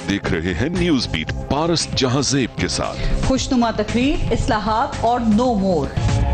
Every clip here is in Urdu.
देख रहे हैं न्यूज बीट पारस जहांजेब के साथ। खुशनुमा तकरीर, इस्लाहात और नो मोर।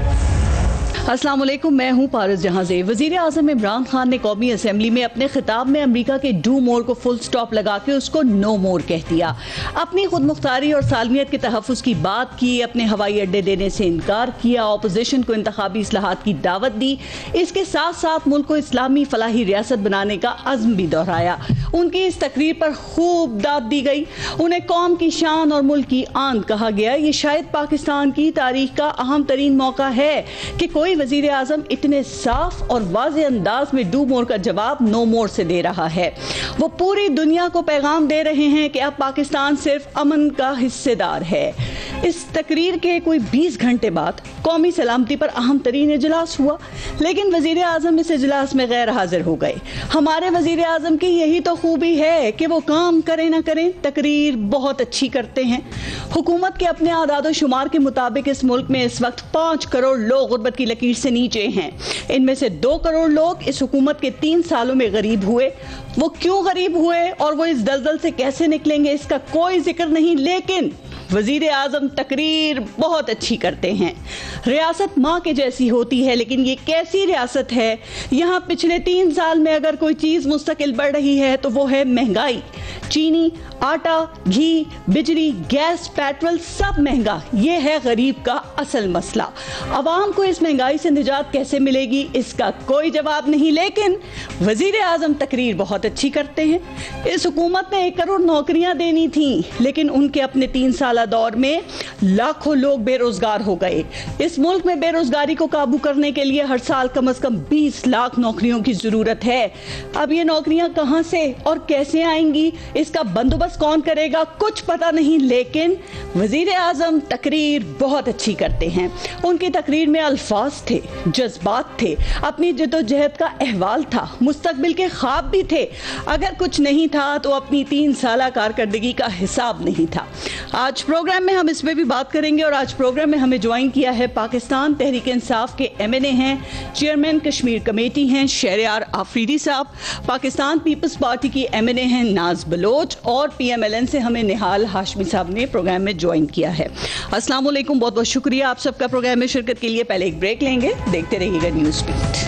अस्सलाम वालेकुम, मैं हूं पारस जहांजेब। वजीर आज़म इमरान खान ने कौमी असम्बली में अपने खिताब में अमरीका के डू मोर को फुल स्टॉप लगा के उसको नो मोर कह दिया। अपनी खुद मुख्तारी और सालमियत के तहफ़्फ़ुज़ की बात की, अपने हवाई अड्डे देने से इनकार किया, अपोजिशन को इंतखाबी इस्लाहात की दावत दी। इसके साथ साथ मुल्क को इस्लामी फलाही रियासत बनाने का अज़्म भी दोहराया। उनकी इस तकरीर पर खूब दाद दी गई। उन्हें कौम की शान और मुल्क की आन कहा गया। ये शायद पाकिस्तान की तारीख का अहम तरीन मौका है कि कोई वजीर आज़म इतने साफ और वाज़ेह अंदाज में डू मोर का जवाब नो मोर से दे रहा है। वो पूरी दुनिया को पैगाम दे रहे हैं कि अब पाकिस्तान सिर्फ अमन का हिस्सेदार है। इस तकरीर के कोई 20 घंटे बाद कौमी सलामती पर अहम तरीन इजलास हुआ, लेकिन वजीर आज़म इस इजलास में गैर हाजिर हो गए। हमारे वजीर आज़म की यही तो खूबी है कि वो काम करें ना करें, तकरीर बहुत अच्छी करते हैं। हुकूमत के अपने आदाद व शुमार के मुताबिक इस मुल्क में इस वक्त 5 करोड़ लोग गुर्बत की लकीर से नीचे हैं। इनमें से 2 करोड़ लोग इस हुकूमत के 3 सालों में गरीब हुए। वो क्यों गरीब हुए और वो इस दलदल से कैसे निकलेंगे, इसका कोई जिक्र नहीं। लेकिन वजीर आज़म तकरीर बहुत अच्छी करते हैं। रियासत माँ के जैसी होती है, लेकिन ये कैसी रियासत है? यहाँ पिछले 3 साल में अगर कोई चीज़ मुस्तकिल बढ़ रही है तो वो है महंगाई। चीनी, आटा, घी, बिजली, गैस, पेट्रोल सब महंगा। ये है गरीब का असल मसला। आवाम को इस महंगाई से निजात कैसे मिलेगी, इसका कोई जवाब नहीं। लेकिन वजीर आज़म तकरीर बहुत अच्छी करते हैं। इस हुकूमत ने 1 करोड़ नौकरियां देनी थी, लेकिन उनके अपने 3 साल दौर में लाखों लोग बेरोजगार हो गए। इस मुल्क में बेरोजगारी को काबू करने के लिए हर साल कम से कम 20 लाख नौकरियों की जरूरत है। अब ये नौकरियां कहां से और कैसे आएंगी, इसका बंदोबस्त कौन करेगा, कुछ पता नहीं। लेकिन वजीर आज़म तकरीर बहुत अच्छी करते हैं। उनकी तकरीर में अल्फाज थे, जज्बात थे, अपनी जद्दोजहद का अहवाल था, मुस्तकबिल के ख्वाब भी थे। अगर कुछ नहीं था तो अपनी 3 साल कारकर्दगी का हिसाब नहीं था। आज प्रोग्राम में हम इस पे भी बात करेंगे। और आज प्रोग्राम में हमें ज्वाइन किया है पाकिस्तान तहरीक इंसाफ के MNA हैं, चेयरमैन कश्मीर कमेटी हैं शहरयार आफरीदी साहब, पाकिस्तान पीपल्स पार्टी की MNA हैं नाज बलोच, और PMLN से हमें निहाल हाशमी साहब ने प्रोग्राम में ज्वाइन किया है। अस्सलाम वालेकुम, बहुत बहुत शुक्रिया आप सबका प्रोग्राम में शिरकत के लिए। पहले एक ब्रेक लेंगे, देखते रहिएगा न्यूज़ बीट।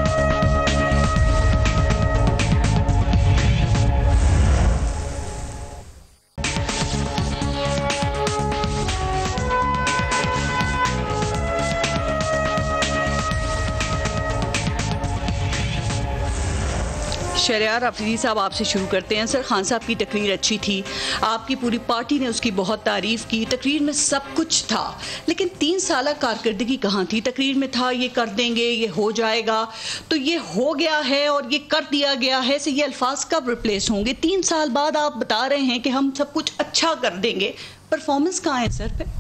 शहरयार आफरीदी साहब, आपसे शुरू करते हैं। सर, खान साहब की तकरीर अच्छी थी, आपकी पूरी पार्टी ने उसकी बहुत तारीफ़ की। तकरीर में सब कुछ था, लेकिन 3 साल कारकर्दगी कहाँ थी? तकरीर में था ये कर देंगे, ये हो जाएगा, तो ये हो गया है और ये कर दिया गया है। से ये अल्फाज कब रिप्लेस होंगे? 3 साल बाद आप बता रहे हैं कि हम सब कुछ अच्छा कर देंगे, परफॉर्मेंस कहाँ है सर पे?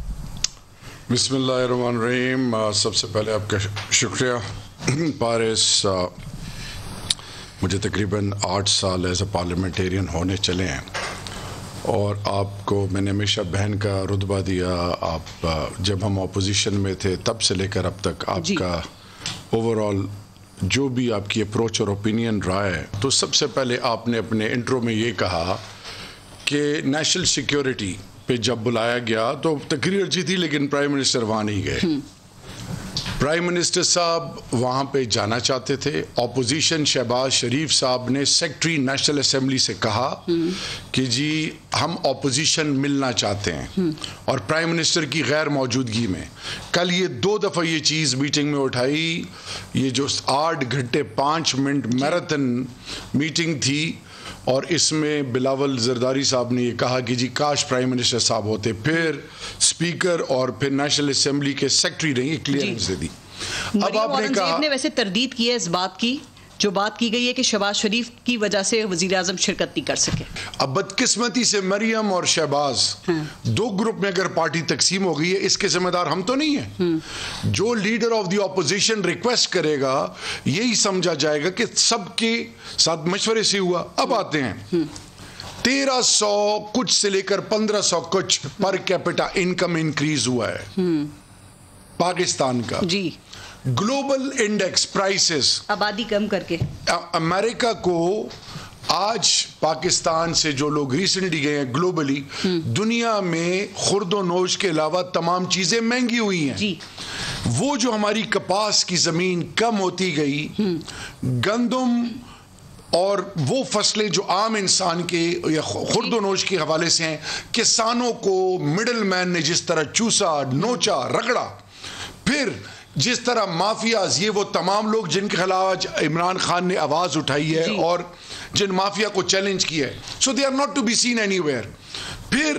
बिस्मिल्लाहिर्रहमानिर्रहीम। सबसे पहले आपका शुक्रिया पारिस। मुझे तकरीबन 8 साल एज ए पार्लियामेंटेरियन होने चले हैं, और आपको मैंने हमेशा बहन का रुतबा दिया। आप जब हम अपोजिशन में थे तब से लेकर अब तक आपका ओवरऑल जो भी आपकी अप्रोच और ओपिनियन रहा है, तो सबसे पहले आपने अपने इंट्रो में ये कहा कि नेशनल सिक्योरिटी पे जब बुलाया गया तो तकरीर अच्छी थी, लेकिन प्राइम मिनिस्टर वहाँ नहीं गए। प्राइम मिनिस्टर साहब वहाँ पे जाना चाहते थे। ऑपोजिशन शहबाज शरीफ साहब ने सेक्रेटरी नेशनल असेंबली से कहा कि जी हम ऑपोजिशन मिलना चाहते हैं, और प्राइम मिनिस्टर की गैर मौजूदगी में कल ये 2 दफ़ा ये चीज़ मीटिंग में उठाई। ये जो 8 घंटे 5 मिनट मैराथन मीटिंग थी, और इसमें बिलावल जरदारी साहब ने ये कहा कि जी काश प्राइम मिनिस्टर साहब होते। फिर स्पीकर और फिर नेशनल असेंबली के सेक्रेटरी ने ये क्लियरेंस दे दी। अब आपने कहा, ने वैसे तरदीद की है इस बात की, जो बात की गई है कि शहबाज शरीफ की वजह से वजीर आज़म शिरकत नहीं कर सके। अब बदकिस्मती से मरियम और शहबाज 2 ग्रुप में अगर पार्टी तकसीम हो गई है, इसके जिम्मेदार हम तो नहीं है। जो leader of the opposition request करेगा, यही समझा जाएगा कि सबके साथ मशवरे से हुआ। अब आते हैं 1300 कुछ से लेकर 1500 कुछ पर कैपिटा इनकम इंक्रीज हुआ है पाकिस्तान का जी। ग्लोबल इंडेक्स प्राइसेस, आबादी कम करके, अमेरिका को آج پاکستان سے جو لوگ ریسنٹلی گئے ہیں گلوبلی، دنیا میں خرد و نوش کے علاوہ تمام چیزیں مہنگی ہوئی ہیں جی. وہ جو ہماری کپاس کی زمین کم ہوتی گئی، گندم اور وہ فصلیں جو عام انسان کے یا خرد و نوش کے حوالے سے ہیں، کسانوں کو مڈل مین نے جس طرح چوسا، نوچا، رگڑا، پھر جس طرح مافیاز، یہ وہ تمام لوگ جن کے خلاف آج عمران خان نے آواز اٹھائی ہے اور جن مافیا کو چیلنج کیا ہے، so they are not to be seen anywhere ویئر. پھر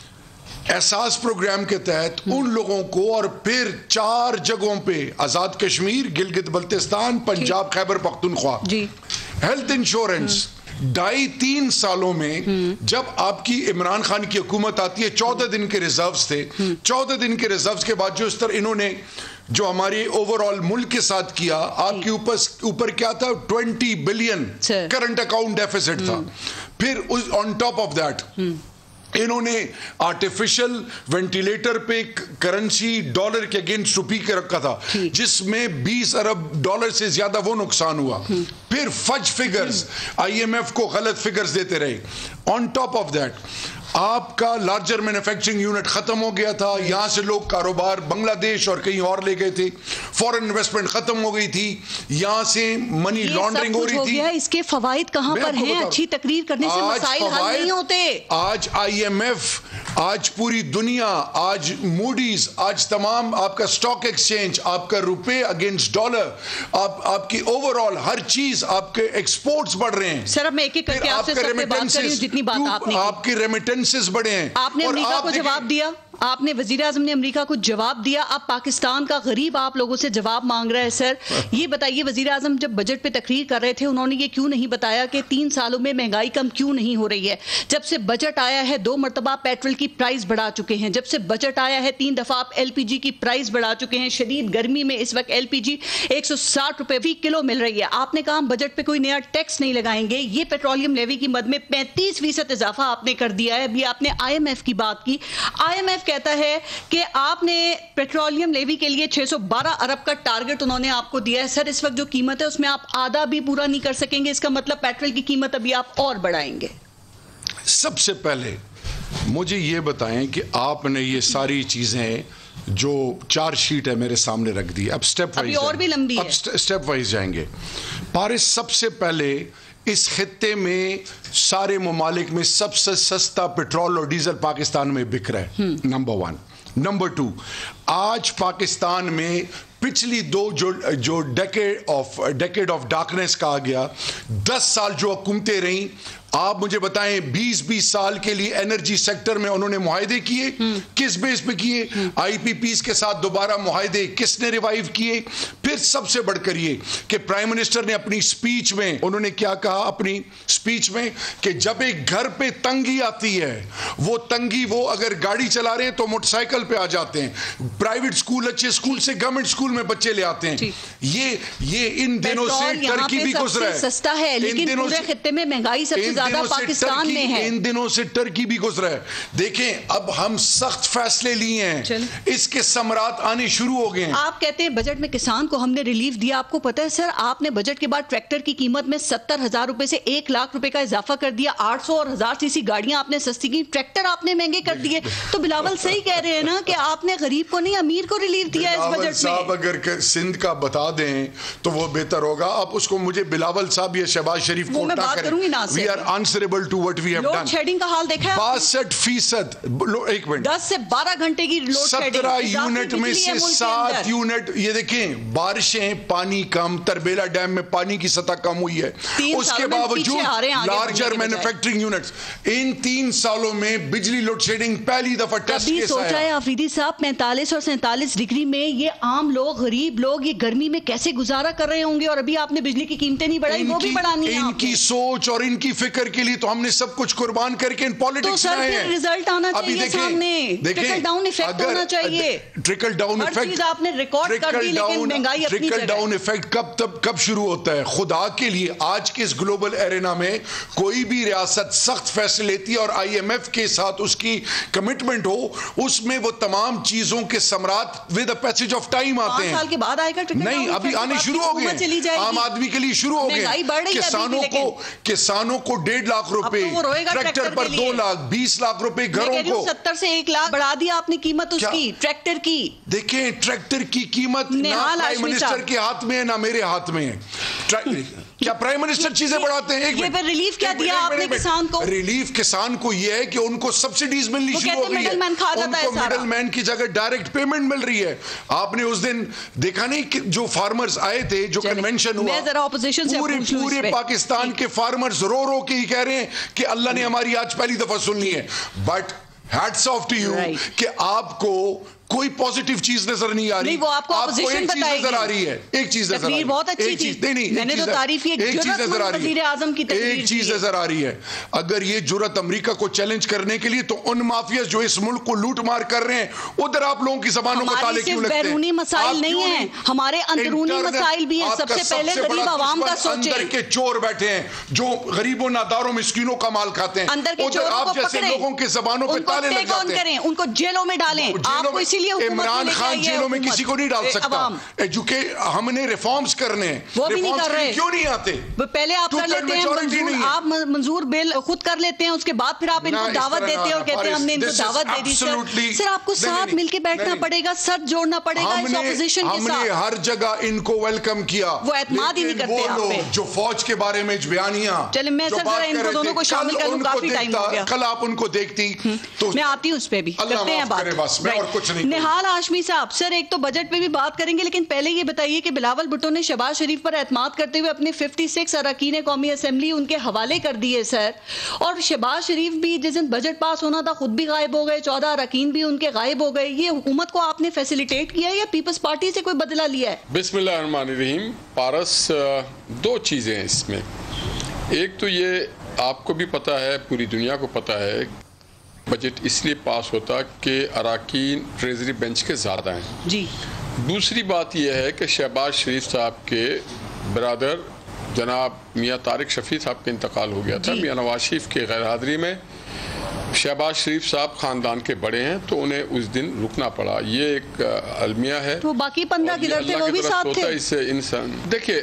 احساس پروگرام کے تحت ان لوگوں کو، اور پھر 4 جگہوں پہ آزاد کشمیر، گلگت بلتستان، پنجاب، خیبر پختونخوا، ہیلتھ انشورنس. 2.5-3 سالوں میں جب آپ کی عمران خان کی حکومت آتی ہے، 14 دن کے ریزروز تھے. 14 دن کے ریزروز کے بعد جو اس طرح انہوں نے جو ہماری اوورآل ملک کے ساتھ کیا، آپ کے اوپر کیا تھا، 20 بلین کرنٹ اکاؤنٹ ڈیفیسٹ تھا. پھر آن ٹاپ آف دیٹ انہوں نے آرٹیفیشل وینٹیلیٹر پہ کرنسی ڈالر کے اگینسٹ روپی کے رکھا تھا، جس میں 20 ارب ڈالر سے زیادہ وہ نقصان ہوا. پھر fudge figures, I M F کو غلط فگرز دیتے رہے. آن ٹاپ آف دیٹ آپ کا لارجر مینوفیکچرنگ یونٹ ختم ہو گیا تھا. یہاں سے لوگ کاروبار بنگلہ دیش اور کہیں اور لے گئے تھے. فورن انویسٹمنٹ ختم ہو گئی تھی. یہاں سے منی لانڈرنگ ہو رہی تھی. اس کے فوائد کہاں پر ہیں؟ اچھی تقریر کرنے سے مسائل حل نہیں ہوتے. آج آئی ایم ایف، آج پوری دنیا، آج موڈیز، آج تمام آپ کا سٹاک ایکسچینج، آپ کا روپے اگینسٹ ڈالر، آپ کی اوورآل ہر چیز، آپ کے ایکسپورٹس بڑھ رہے ہیں. سر اب میں ایک ایک کر کے آپ سے سب پہ بات کری ہوں جتنی بات آپ نے، آپ کے ریمیٹنسز بڑھے ہیں. آپ نے امریکہ کو جواب دیا، آپ نے وزیر اعظم نے امریکہ کو جواب دیا. اب پاکستان کا غریب آپ لوگوں سے جواب مانگ رہا ہے. سر یہ بتائیے، وزیر اعظم جب بجٹ پہ تقریر کر رہے تھے انہوں نے یہ کیوں نہیں بتایا کہ 3 سالوں میں مہنگائی کم کیوں نہیں ہو رہی ہے؟ جب سے بجٹ آیا ہے 2 مرتبہ پیٹرول کی پرائز بڑھا چکے ہیں. جب سے بجٹ آیا ہے 3 دفعہ آپ ایل پی جی کی پرائز بڑھا چکے ہیں. شدید گرمی میں اس وقت ایل پی جی 160 روپے فی کلو مل رہی ہے. آپ نے کہا ہم بجٹ پہ کوئی نیا ٹیکس نہیں لگائیں گے. یہ پیٹرولیم لیوی کی مد میں 35% اضافہ آپ نے کر دیا ہے. ابھی آپ نے آئی ایم ایف کی بات کی. آئی ایم ایف کہتا ہے کہ آپ نے پیٹرولیم لیوی کے لیے 612 ارب کا ٹارگٹ انہوں نے آپ کو دیا ہے. سر اس وقت جو قیمت ہے اس میں آپ آدھا بھی پورا نہیں کر سکیں گے. اس کا مطلب پیٹرول کی قیمت ابھی آپ اور بڑھائیں گے. سب سے پہلے مجھے یہ بتائیں کہ آپ نے یہ ساری چیزیں جو 4 شیٹ ہے میرے سامنے رکھ دی، اب سٹیپ وائز اور بھی لمبی ہے، اب سٹیپ وائز جائیں گے. پارس، سب سے پہلے اس خطے میں سارے ممالک میں سب سے سستا پیٹرول اور ڈیزل پاکستان میں بک رہا ہے. نمبر 1. نمبر 2، آج پاکستان میں پچھلی 2 جو ڈیکیڈ آف ڈارکنیس کہا گیا، 10 سال جو حکومتیں رہیں، آپ مجھے بتائیں 20 سال کے لیے انرجی سیکٹر میں انہوں نے معاہدے کیے. کس بیس پہ کیے؟ آئی پی پیز کے ساتھ دوبارہ معاہدے کس نے ریوائیو کیے؟ پھر سب سے بڑھ کر یہ کہ پرائم منسٹر نے اپنی سپیچ میں انہوں نے کیا کہا اپنی سپیچ میں کہ جب ایک گھر پہ تنگی آتی ہے، وہ تنگی وہ اگر گاڑی چلا رہے ہیں تو موٹر سائیکل پہ آ جاتے ہیں. پرائیویٹ سکول اچھے سکول سے گورنمنٹ سکول میں بچے لے آتے ہیں. یہ ان دنوں سے ٹرکی بھی گزرا ہے. سستا ہے لیکن پورے خطے میں مہنگائی سب سے زیادہ پاکستان میں ہے. ان دنوں سے ٹرکی بھی گزرا ہے. دیکھیں اب ہم سخت فیصلے لیے ہیں، اس کے ثمرات آنے شروع ہو گئے ہیں. آپ کہتے ہیں بجٹ میں کسان کو ہم نے ریلیف دیا. آپ کو پتہ ہے سر آپ نے بجٹ کے بعد ٹریکٹر کی قیمت میں 70,000 روپے سے 1 لاکھ روپے کا اضافہ کر دیا. 800 اور 1000 سی سی گاڑیاں آپ نے سستی کی، ٹریکٹر آپ نے مہنگے کر دیے. تو بلاول صحیح کہہ رہے ہیں نا کہ آپ نے غریب کو نہیں امیر کو ریلیف دیا اس بجٹ میں. صاحب اگر سندھ کا بتا دیں تو وہ بہتر ہوگا. آپ اس کو مجھے بلاول صاحب یا شہباز شریف کو نہ کریں. We are answerable to what we have done. Load shedding کا حال دیکھا ہے 62%. ایک منٹ، 10 سے 12 گھنٹے کی لوڈ شیڈنگ. 17 یونٹ میں سے 7 یونٹ. یہ دیکھیں بارشیں، پانی کم، تربیلا ڈیم میں پانی کی سطح کم ہوئی ہے. اس کے باوجود لارجر مینوفیکچرنگ یونٹس. ان 3 سالوں میں بجلی لوڈ شیڈنگ پہلی دفعہ ٹیسٹ کیس آیا. سوچا ہے آفریدی صاحب 45 اور 47 ڈگری میں یہ عام لوگ، غریب لوگ یہ گرمی میں کیسے گزارا کر رہے ہوں گے؟ اور ابھی آپ نے بجلی کی قیمتیں نہیں بڑھائی، وہ بھی بڑھانی ہے. ان کی سوچ اور ان کی فکر فکر کے لیے تو ہم نے سب کچھ قربان کر کے ان پالیٹکس میں آئے ہیں. تو سر رزلٹ آنا چاہیے سامنے, ٹرکل ڈاؤن ایفیکٹ ہونا چاہیے. ٹرکل ڈاؤن ایفیکٹ, ہر چیز آپ نے ریکارڈ کر دی لیکن مہنگائی اپنی جگہ. ٹرکل ڈاؤن ایفیکٹ کب شروع ہوتا ہے؟ خدا کے لیے آج کے اس گلوبل ایرینا میں کوئی بھی ریاست سخت فیصلے لیتی ہے اور آئی ایم ایف کے ساتھ اس کی کمٹمنٹ ہو, اس میں وہ تمام چیزوں کے ثمرات with a passage of time آتے ہیں. 5 سال کے بعد آئے گا ٹرکل ڈاؤن. نہیں, ابھی آنے شروع ہو گئے, عام آدمی کے لیے شروع ہو گئے. کسانوں کو 1.5 لاکھ روپے, ٹریکٹر پر 2 لاکھ, 20 لاکھ روپے گھروں کو, 70 سے 1 لاکھ بڑھا دیا آپ نے قیمت اس کی, ٹریکٹر کی. دیکھیں ٹریکٹر کی قیمت نہ پرائم منسٹر کے ہاتھ میں ہے نہ میرے ہاتھ میں ہے. کیا پرائم منسٹر چیزیں بڑھاتے ہیں؟ یہ پھر ریلیف کیا دیا آپ نے کسان کو؟ ریلیف کسان کو یہ ہے کہ ان کو سبسڈیز ملنی شروع ہو گئی ہے, ان کو مڈل مین کی جگہ ڈائریکٹ پیمنٹ مل رہی ہے. آپ نے اس دن دیکھا نہیں کہ جو فارمرز آئے تھے, جو کنونشن ہوا, پورے پاکستان کے فارمرز رو کے ہی کہہ رہے ہیں کہ اللہ نے ہماری آج پہلی دفعہ سننی ہے. But hats off to you کہ آپ کو کوئی پوزیٹو چیز نظر نہیں آ رہی. نہیں, وہ آپ کو اپوزیشن بتائے گی. نظر آ رہی ہے, ایک چیز نظر آ رہی ہے, بہت اچھی تھی. نہیں, میں نے تو تعریف کی, ایک چیز نظر آ رہی ہے, ایک چیز نظر آ رہی ہے. اگر یہ جرأت امریکہ کو چیلنج کرنے کے لیے, تو ان مافیاز جو اس ملک کو لوٹ مار کر رہے ہیں, ادھر آپ لوگوں کی زبانوں کو تالے کیوں لگتے ہیں؟ ہمارے بیرونی مسائل نہیں ہیں, ہمارے اندرونی مسائل بھی ہیں. سب سے پہلے غریب عوام کا سوچیں. اندر کے چور بیٹھے ہیں جو غریبوں, ناداروں, مسکینوں کا مال کھاتے ہیں, ادھر آپ جیسے لوگوں کے زبانوں پہ تالے لگ جاتے ہیں. ان کو جیلوں میں ڈالیں. آپ کو اسی لیے عمران خان جیلوں میں کسی کو نہیں ڈال سکتا. ہم نے ریفارمز کرنے ہیں, وہ بھی نہیں کر رہے. کیوں نہیں آتے؟ پہلے آپ کر لیتے ہیں, آپ منظور بل خود کر لیتے ہیں, اس کے بعد پھر آپ ان کو دعوت دیتے ہیں اور کہتے ہیں ہم نے ان کو دعوت دے دی. سر آپ کو ساتھ مل کے بیٹھنا پڑے گا, ساتھ جوڑنا پڑے گا اس اپوزیشن کے ساتھ. ہم نے ہر جگہ ان کو ویلکم کیا. وہ اعتماد ہی نہیں کرتے آپ پہ. جو فوج کے بارے میں بیانیاں, چلیں میں سر ذرا ان کو دونوں کو شامل کر لوں, کافی ٹائم ہو گیا. کل آپ ان کو دیکھتی تو میں آتی ہوں, اس پہ بھی کرتے ہیں بات. نہال ہاشمی صاحب, سر ایک تو بجٹ پہ بھی بات کریں گے, لیکن پہلے یہ بتائیے کہ بلاول بھٹو نے شہباز شریف پر اعتماد کرتے ہوئے اپنے 56 اراکین قومی اسمبلی ان کے حوالے کر دیے سر, اور شہباز شریف بھی جس دن بجٹ پاس ہونا تھا خود بھی غائب ہو گئے, 14 اراکین بھی ان کے غائب ہو گئے. یہ حکومت کو آپ نے فیسیلیٹیٹ کیا ہے یا پیپلز پارٹی سے کوئی بدلہ لیا ہے؟ بسم اللہ الرحمن الرحیم. پارس, 2 چیزیں ہیں اس میں. ایک تو یہ آپ کو بھی پتا ہے, پوری دنیا کو پتا ہے, بجٹ اس لیے پاس ہوتا کہ اراکین ٹریزری بینچ کے زیادہ ہیں. جی. دوسری بات یہ ہے کہ شہباز شریف صاحب کے برادر جناب میاں طارق شفیع صاحب کا انتقال ہو گیا تھا. میاں نواز شریف کے غیر حاضری میں شہباز شریف صاحب خاندان کے بڑے ہیں, تو انہیں اس دن رکنا پڑا. یہ ایک المیہ ہے. تو باقی 15 کدھر تھے, وہ بھی ساتھ تھے. اس سے انسان دیکھیں,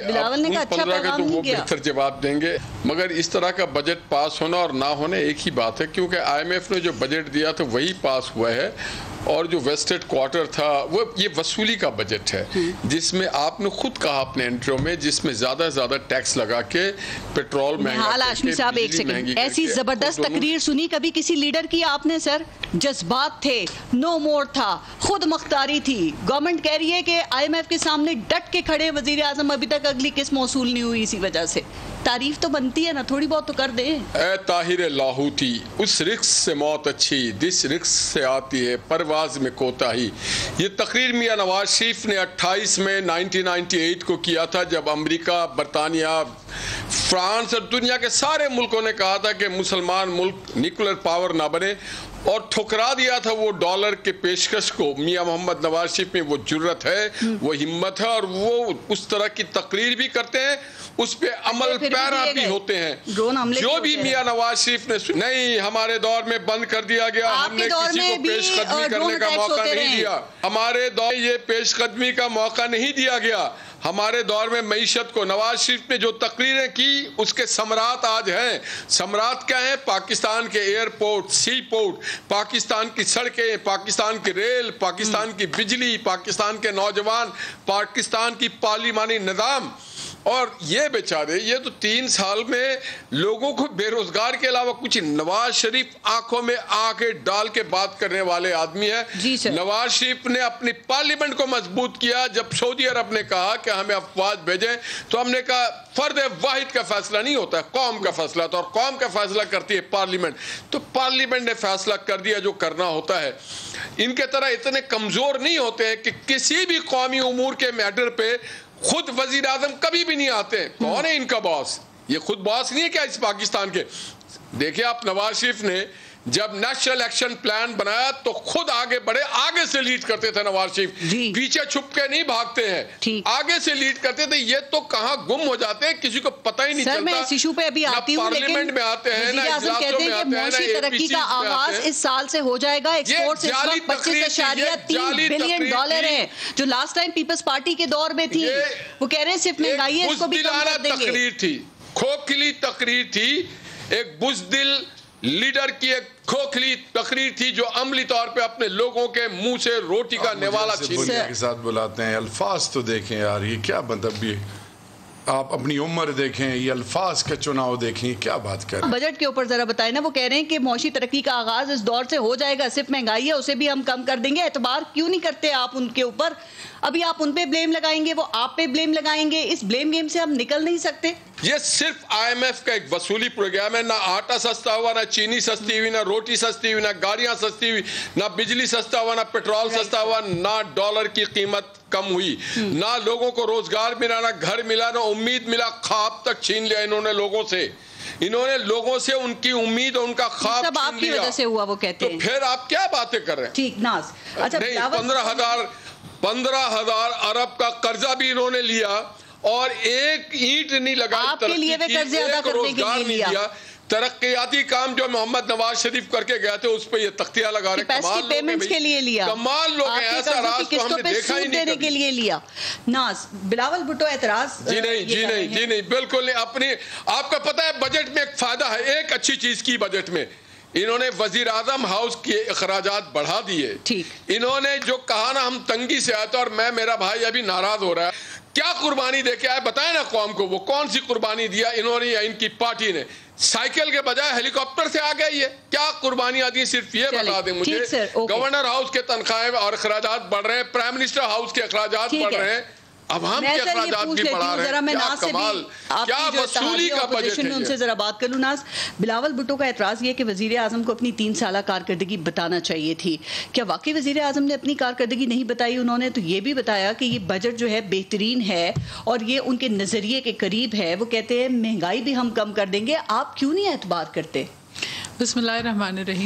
15 کے تو وہ بہتر جواب دیں گے, مگر اس طرح کا بجٹ پاس ہونا اور نہ ہونا ایک ہی بات ہے, کیونکہ آئی ایم ایف نے جو بجٹ دیا تھا وہی پاس ہوا ہے, اور جو ویسٹڈ کوارٹر تھا وہ یہ وصولی کا بجٹ ہے, جس میں آپ نے خود کہا اپنے انٹرو میں, جس میں زیادہ زیادہ ٹیکس لگا کے پیٹرول مہنگا کر کے, ہاشمی صاحب ایک سیکنڈ, ایسی زبردست تقریر سنی کبھی کسی لیڈر کی آپ نے سر؟ جذبات تھے, نو مور تھا, خود مختاری تھی. گورنمنٹ کہہ رہی ہے کہ آئی ایم ایف کے سامنے ڈٹ کے کھڑے وزیر اعظم, ابھی تک اگلی قسط موصول نہیں ہوئی, اسی وجہ سے تعریف تو بنتی ہے نا, تھوڑی بہت تو کر دیں. اے طاہر لاہوتی, اس رقص سے موت اچھی, جس رقص سے آتی ہے پرواز میں کوتاہی. یہ تقریر میاں نواز شریف نے 28 میں 1998 کو کیا تھا, جب امریکہ, برطانیہ, فرانس اور دنیا کے سارے ملکوں نے کہا تھا کہ مسلمان ملک نیوکلیر پاور نہ بنے, اور ٹھکرا دیا تھا وہ ڈالر کے پیشکش کو. میاں محمد نواز شریف میں وہ جرت ہے, وہ ہمت ہے, اور وہ اس طرح کی تقریر بھی کرتے ہیں, اس پہ عمل پیرا بھی ہوتے ہیں. جو بھی میاں نواز شریف نے نہیں, ہمارے دور میں بند کر دیا گیا, ہم نے کسی کو پیش قدمی کرنے کا موقع نہیں دیا, ہمارے دور یہ پیش قدمی کا موقع نہیں دیا گیا. ہمارے دور میں معیشت کو نواز شریف نے جو تقریریں کی, اس کے ثمرات آج ہیں. ثمرات کیا ہیں؟ پاکستان کے ایئرپورٹ, سی پورٹ, پاکستان کی سڑکیں, پاکستان کی ریل, پاکستان کی بجلی, پاکستان کے نوجوان, پاکستان کی پارلیمانی نظام. اور یہ بیچارے, یہ تو 3 سال میں لوگوں کو بے روزگار کے علاوہ کچھ. نواز شریف آنکھوں میں آنکھیں ڈال کے بات کرنے والے آدمی ہیں. نواز شریف نے اپنی پارلیمنٹ کو مضبوط کیا. جب سعودی عرب نے کہا کہ ہمیں افواج بھیجیں, تو ہم نے کہا فرد واحد کا فیصلہ نہیں ہوتا ہے, قوم کا فیصلہ تھا, اور قوم کا فیصلہ کرتی ہے پارلیمنٹ. تو پارلیمنٹ نے فیصلہ کر دیا جو کرنا ہوتا ہے. ان کے طرح اتنے کمزور نہیں ہوتے ہیں کہ کسی بھی قومی امور کے میٹر پہ خود وزیر اعظم کبھی بھی نہیں آتے. کون ہے ان کا باس؟ یہ خود باس نہیں ہے کیا اس پاکستان کے؟ دیکھیں آپ، نواز شریف نے جب نیشنل ایکشن پلان بنایا تو خود آگے بڑھے، آگے سے لیڈ کرتے تھے نواز شریف، پیچھے چھپ کے نہیں بھاگتے ہیں، آگے سے لیڈ کرتے تھے. یہ تو کہاں گم ہو جاتے ہیں، کسی کو پتہ ہی نہیں چلتا. سر میں اس ایشو پہ ابھی آتی ہوں، لیکن پارلیمنٹ میں آتے ہیں، وزیر اعظم کہتے ہیں کہ معاشی ترقی کا آغاز اس سال سے ہو جائے گا. ایکسپورٹس اس وقت 25.3 بلین ڈالر ہیں، جو لاسٹ ٹائم پیپلز پارٹی کے دور میں تھی. وہ کہہ رہے ہیں صرف مہنگائی ہے، اس کو بھی کم کر دیں گے. تقریر تھی، کھوکھلی تقریر تھی، ایک بزدل لیڈر کی ایک کھوکھلی تقریر تھی جو عملی طور پہ اپنے لوگوں کے منہ سے روٹی کا نوالا چھین کے ساتھ بلاتے ہیں. الفاظ تو دیکھیں یار، یہ کیا مطلب، یہ آپ اپنی عمر دیکھیں، یہ الفاظ کا چناؤ دیکھیں، کیا بات کر رہے ہیں. بجٹ کے اوپر ذرا بتائیں نا. وہ کہہ رہے ہیں کہ معاشی ترقی کا آغاز اس دور سے ہو جائے گا، صرف مہنگائی ہے اسے بھی ہم کم کر دیں گے. اعتبار کیوں نہیں کرتے آپ ان کے اوپر؟ ابھی آپ ان پہ بلیم لگائیں گے، وہ آپ پہ بلیم لگائیں گے. اس بلیم گیم سے ہم نکل نہیں سکتے. یہ صرف آئی ایم ایف کا ایک وصولی پروگرام ہے. نہ آٹا سستا ہوا، نہ چینی سستی ہوئی، نہ روٹی سستی ہوئی، نہ گاڑیاں سستی ہوئی، نہ بجلی سستا ہوا، نہ پیٹرول سستا ہوا، نہ ڈالر کی قیمت کم ہوئی، نہ لوگوں کو روزگار ملا، نہ گھر ملا، نہ امید ملا. خواب تک چھین لیا انہوں نے لوگوں سے. انہوں نے لوگوں سے ان کی امید اور ان کا خواب سب آپ کی وجہ سے ہوا، وہ کہتے ہیں. تو پھر آپ کیا باتیں کر رہے ہیں؟ ٹھیک ناز. اچھا، 15,000 ارب کا قرضہ بھی انہوں نے لیا اور ایک اینٹ نہیں لگائی، آپ کے لیے قرضے ادا کرنے کے لیے لیا. ترقیاتی کام جو محمد نواز شریف کر کے گئے تھے اس پہ یہ تختیاں لگا رہے. کیپیسٹی پیمنٹس کے لیے لیا، کمال لوگ ہیں، ایسا راز تو ہم نے دیکھا ہی نہیں کے لیے لیا. ناز بلاول بھٹو اعتراض. جی نہیں بالکل نہیں. اپنی آپ کا پتہ ہے بجٹ میں ایک فائدہ ہے، ایک اچھی چیز کی بجٹ میں انہوں نے وزیر اعظم ہاؤس کے اخراجات بڑھا دیے. انہوں نے جو کہا نا ہم تنگی سے آئے تھے اور میرا بھائی ابھی ناراض ہو رہا ہے، کیا قربانی دے کے آئے بتائیں نا قوم کو. وہ کون سی قربانی دیا انہوں نے یا ان کی پارٹی نے؟ سائیکل کے بجائے ہیلی کاپٹر سے آ گئی ہے. کیا قربانیاں دی صرف یہ بتا دیں مجھے. گورنر ہاؤس کے تنخواہیں اور اخراجات بڑھ رہے ہیں، پرائم منسٹر ہاؤس کے اخراجات بڑھ رہے ہیں، اب ہم کے اخراجات بھی بڑھا رہے ہیں. کیا کمال، کیا وصولی کا بجٹ ہے. ان سے ذرا بات کر لوں. ناز، بلاول بھٹو کا اعتراض یہ کہ وزیر اعظم کو اپنی 3 سالہ کارکردگی بتانا چاہیے تھی. کیا واقعی وزیر اعظم نے اپنی کارکردگی نہیں بتائی؟ انہوں نے تو یہ بھی بتایا کہ یہ بجٹ جو ہے بہترین ہے اور یہ ان کے نظریے کے قریب ہے. وہ کہتے ہیں مہنگائی بھی ہم کم کر دیں گے. آپ کیوں نہیں اعتبار کرتے؟ بسم اللہ الرحمن الرحیم.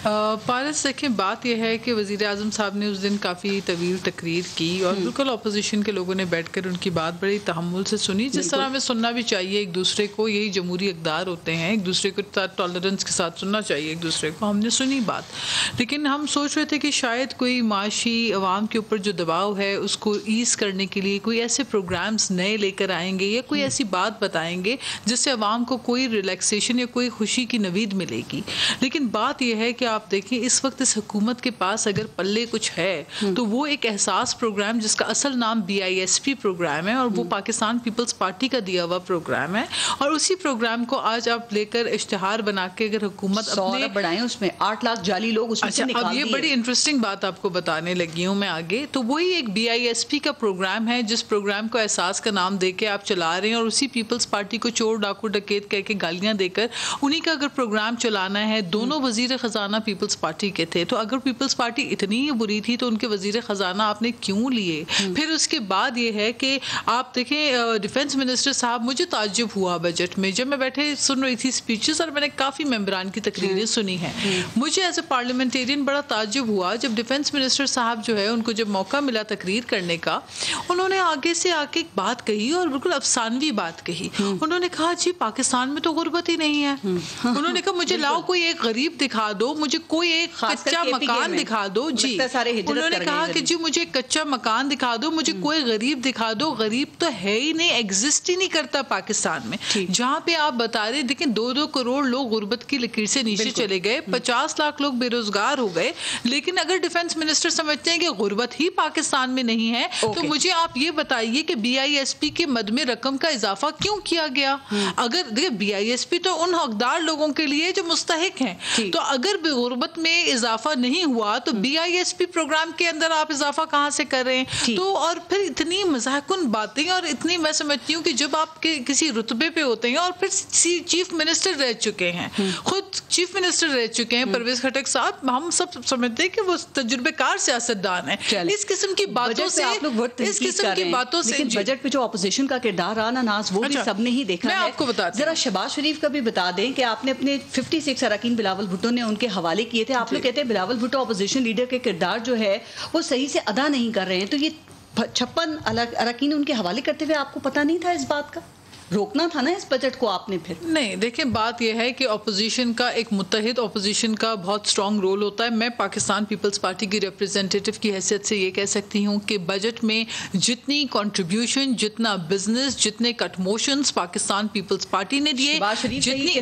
پارس، دیکھیں بات یہ ہے کہ وزیر اعظم صاحب نے اس دن کافی طویل تقریر کی اور بالکل اپوزیشن کے لوگوں نے بیٹھ کر ان کی بات بڑی تحمل سے سنی، جس طرح ہمیں سننا بھی چاہیے ایک دوسرے کو. یہی جمہوری اقدار ہوتے ہیں، ایک دوسرے کو ٹالرنس کے ساتھ سننا چاہیے ایک دوسرے کو. ہم نے سنی بات، لیکن ہم سوچ رہے تھے کہ شاید کوئی معاشی عوام کے اوپر جو دباؤ ہے اس کو ایز کرنے کے لیے کوئی ایسے پروگرامز نئے لے کر آئیں گے یا کوئی ایسی بات بتائیں گے جس سے عوام کو کوئی ریلیکسیشن یا کوئی خوشی کی نوید ملے گی. لیکن بات یہ ہے کہ آپ دیکھیں اس وقت اس حکومت کے پاس اگر پلے کچھ ہے تو وہ ایک احساس پروگرام جس کا اصل نام BISP پروگرام ہے اور وہ پاکستان پیپلز پارٹی کا دیا ہوا پروگرام ہے. اور اسی پروگرام کو آج آپ لے کر اشتہار بنا کے اگر حکومت اپنے بڑھائیں، اس میں 8 لاکھ جعلی لوگ اس میں سے نکال دیے. اب یہ بڑی انٹرسٹنگ بات آپ کو بتانے لگی ہوں میں آگے. تو وہی ایک BISP کا پروگرام ہے جس پروگرام کو احساس کا نام دے کے آپ چلا رہے ہیں اور اسی پیپلز پارٹی کو چور ڈاکو ڈکیت کہہ کے گالیاں دے کر انہی کا اگر پروگرام چلانا ہے. دونوں وزیر خزانہ پیپلز پارٹی کے تھے، تو اگر پیپلز پارٹی اتنی ہی بری تھی تو ان کے وزیر خزانہ آپ نے کیوں لیے؟ پھر اس کے بعد یہ ہے کہ آپ دیکھیں ڈیفنس منسٹر صاحب، مجھے تعجب ہوا بجٹ میں جب میں بیٹھے سن رہی تھی سپیچز اور میں نے کافی ممبران کی تقریریں سنی ہیں. مجھے ایز اے پارلیمنٹیرین بڑا تعجب ہوا جب ڈیفنس منسٹر صاحب جو ہے ان کو جب موقع ملا تقریر کرنے کا، انہوں نے آگے سے آ کے ایک بات کہی اور بالکل افسانوی بات کہی. انہوں نے کہا جی پاکستان میں تو غربت ہی نہیں ہے. انہوں نے کہا مجھے لاؤ کوئی ایک غریب دکھا دو، مجھے کوئی ایک کچا مکان دکھا دو. جی انہوں نے کہا کہ جی مجھے کچا مکان دکھا دو، مجھے کوئی غریب دکھا دو. غریب تو ہے ہی نہیں، ایگزسٹ ہی نہیں کرتا پاکستان میں. جہاں پہ آپ بتا رہے دیکھیں 2-2 کروڑ لوگ غربت کی لکیر سے نیچے چلے گئے، 50 لاکھ لوگ بے روزگار ہو گئے. لیکن اگر ڈیفنس منسٹر سمجھتے ہیں کہ غربت ہی پاکستان میں نہیں ہے تو مجھے آپ یہ بتائیے کہ BISP کے مد میں رقم کا اضافہ کیوں کیا گیا؟ اگر دیکھیں BISP تو ان حقدار لوگوں کے لیے جو مستحق ہیں. تو اگر غربت میں اضافہ نہیں ہوا تو BISP پروگرام کے اندر آپ اضافہ کہاں سے کر رہے ہیں؟ تو اور پھر اتنی مزاح کن باتیں, اور اتنی میں سمجھتی ہوں کہ جب آپ کے کسی رتبے پہ ہوتے ہیں اور پھر چیف منسٹر رہ چکے ہیں, خود چیف منسٹر رہ چکے ہیں پرویز خٹک صاحب, ہم سب سمجھتے ہیں کہ وہ تجربہ کار سیاستدان ہیں. اس قسم کی باتوں سے لیکن بجٹ پہ جو اپوزیشن کا کردار رہا نا ناز, وہ بھی سب نے ہی دیکھا ہے. میں آپ کو بتا ذرا شہباز شریف کا بھی بتا دیں کہ آپ نے اپنے 56 اراکین بلاول بھٹو نے ان کے حوالے کیے تھے. آپ لوگ کہتے ہیں بلاول بھٹو اپوزیشن لیڈر کے کردار جو ہے وہ صحیح سے ادا نہیں کر رہے ہیں, تو یہ 56 اراکین ان کے حوالے کرتے ہوئے آپ کو پتہ نہیں تھا اس بات کا؟ روکنا تھا نا اس بجٹ کو آپ نے پھر. نہیں دیکھیں, بات یہ ہے کہ اپوزیشن کا ایک متحد اپوزیشن کا بہت اسٹرانگ رول ہوتا ہے. میں پاکستان پیپلز پارٹی کی ریپرزینٹیٹو کی حیثیت سے یہ کہہ سکتی ہوں کہ بجٹ میں جتنی کنٹریبیوشن, جتنا بزنس, جتنے cut motions Pakistan peoples party نے دیے, جتنی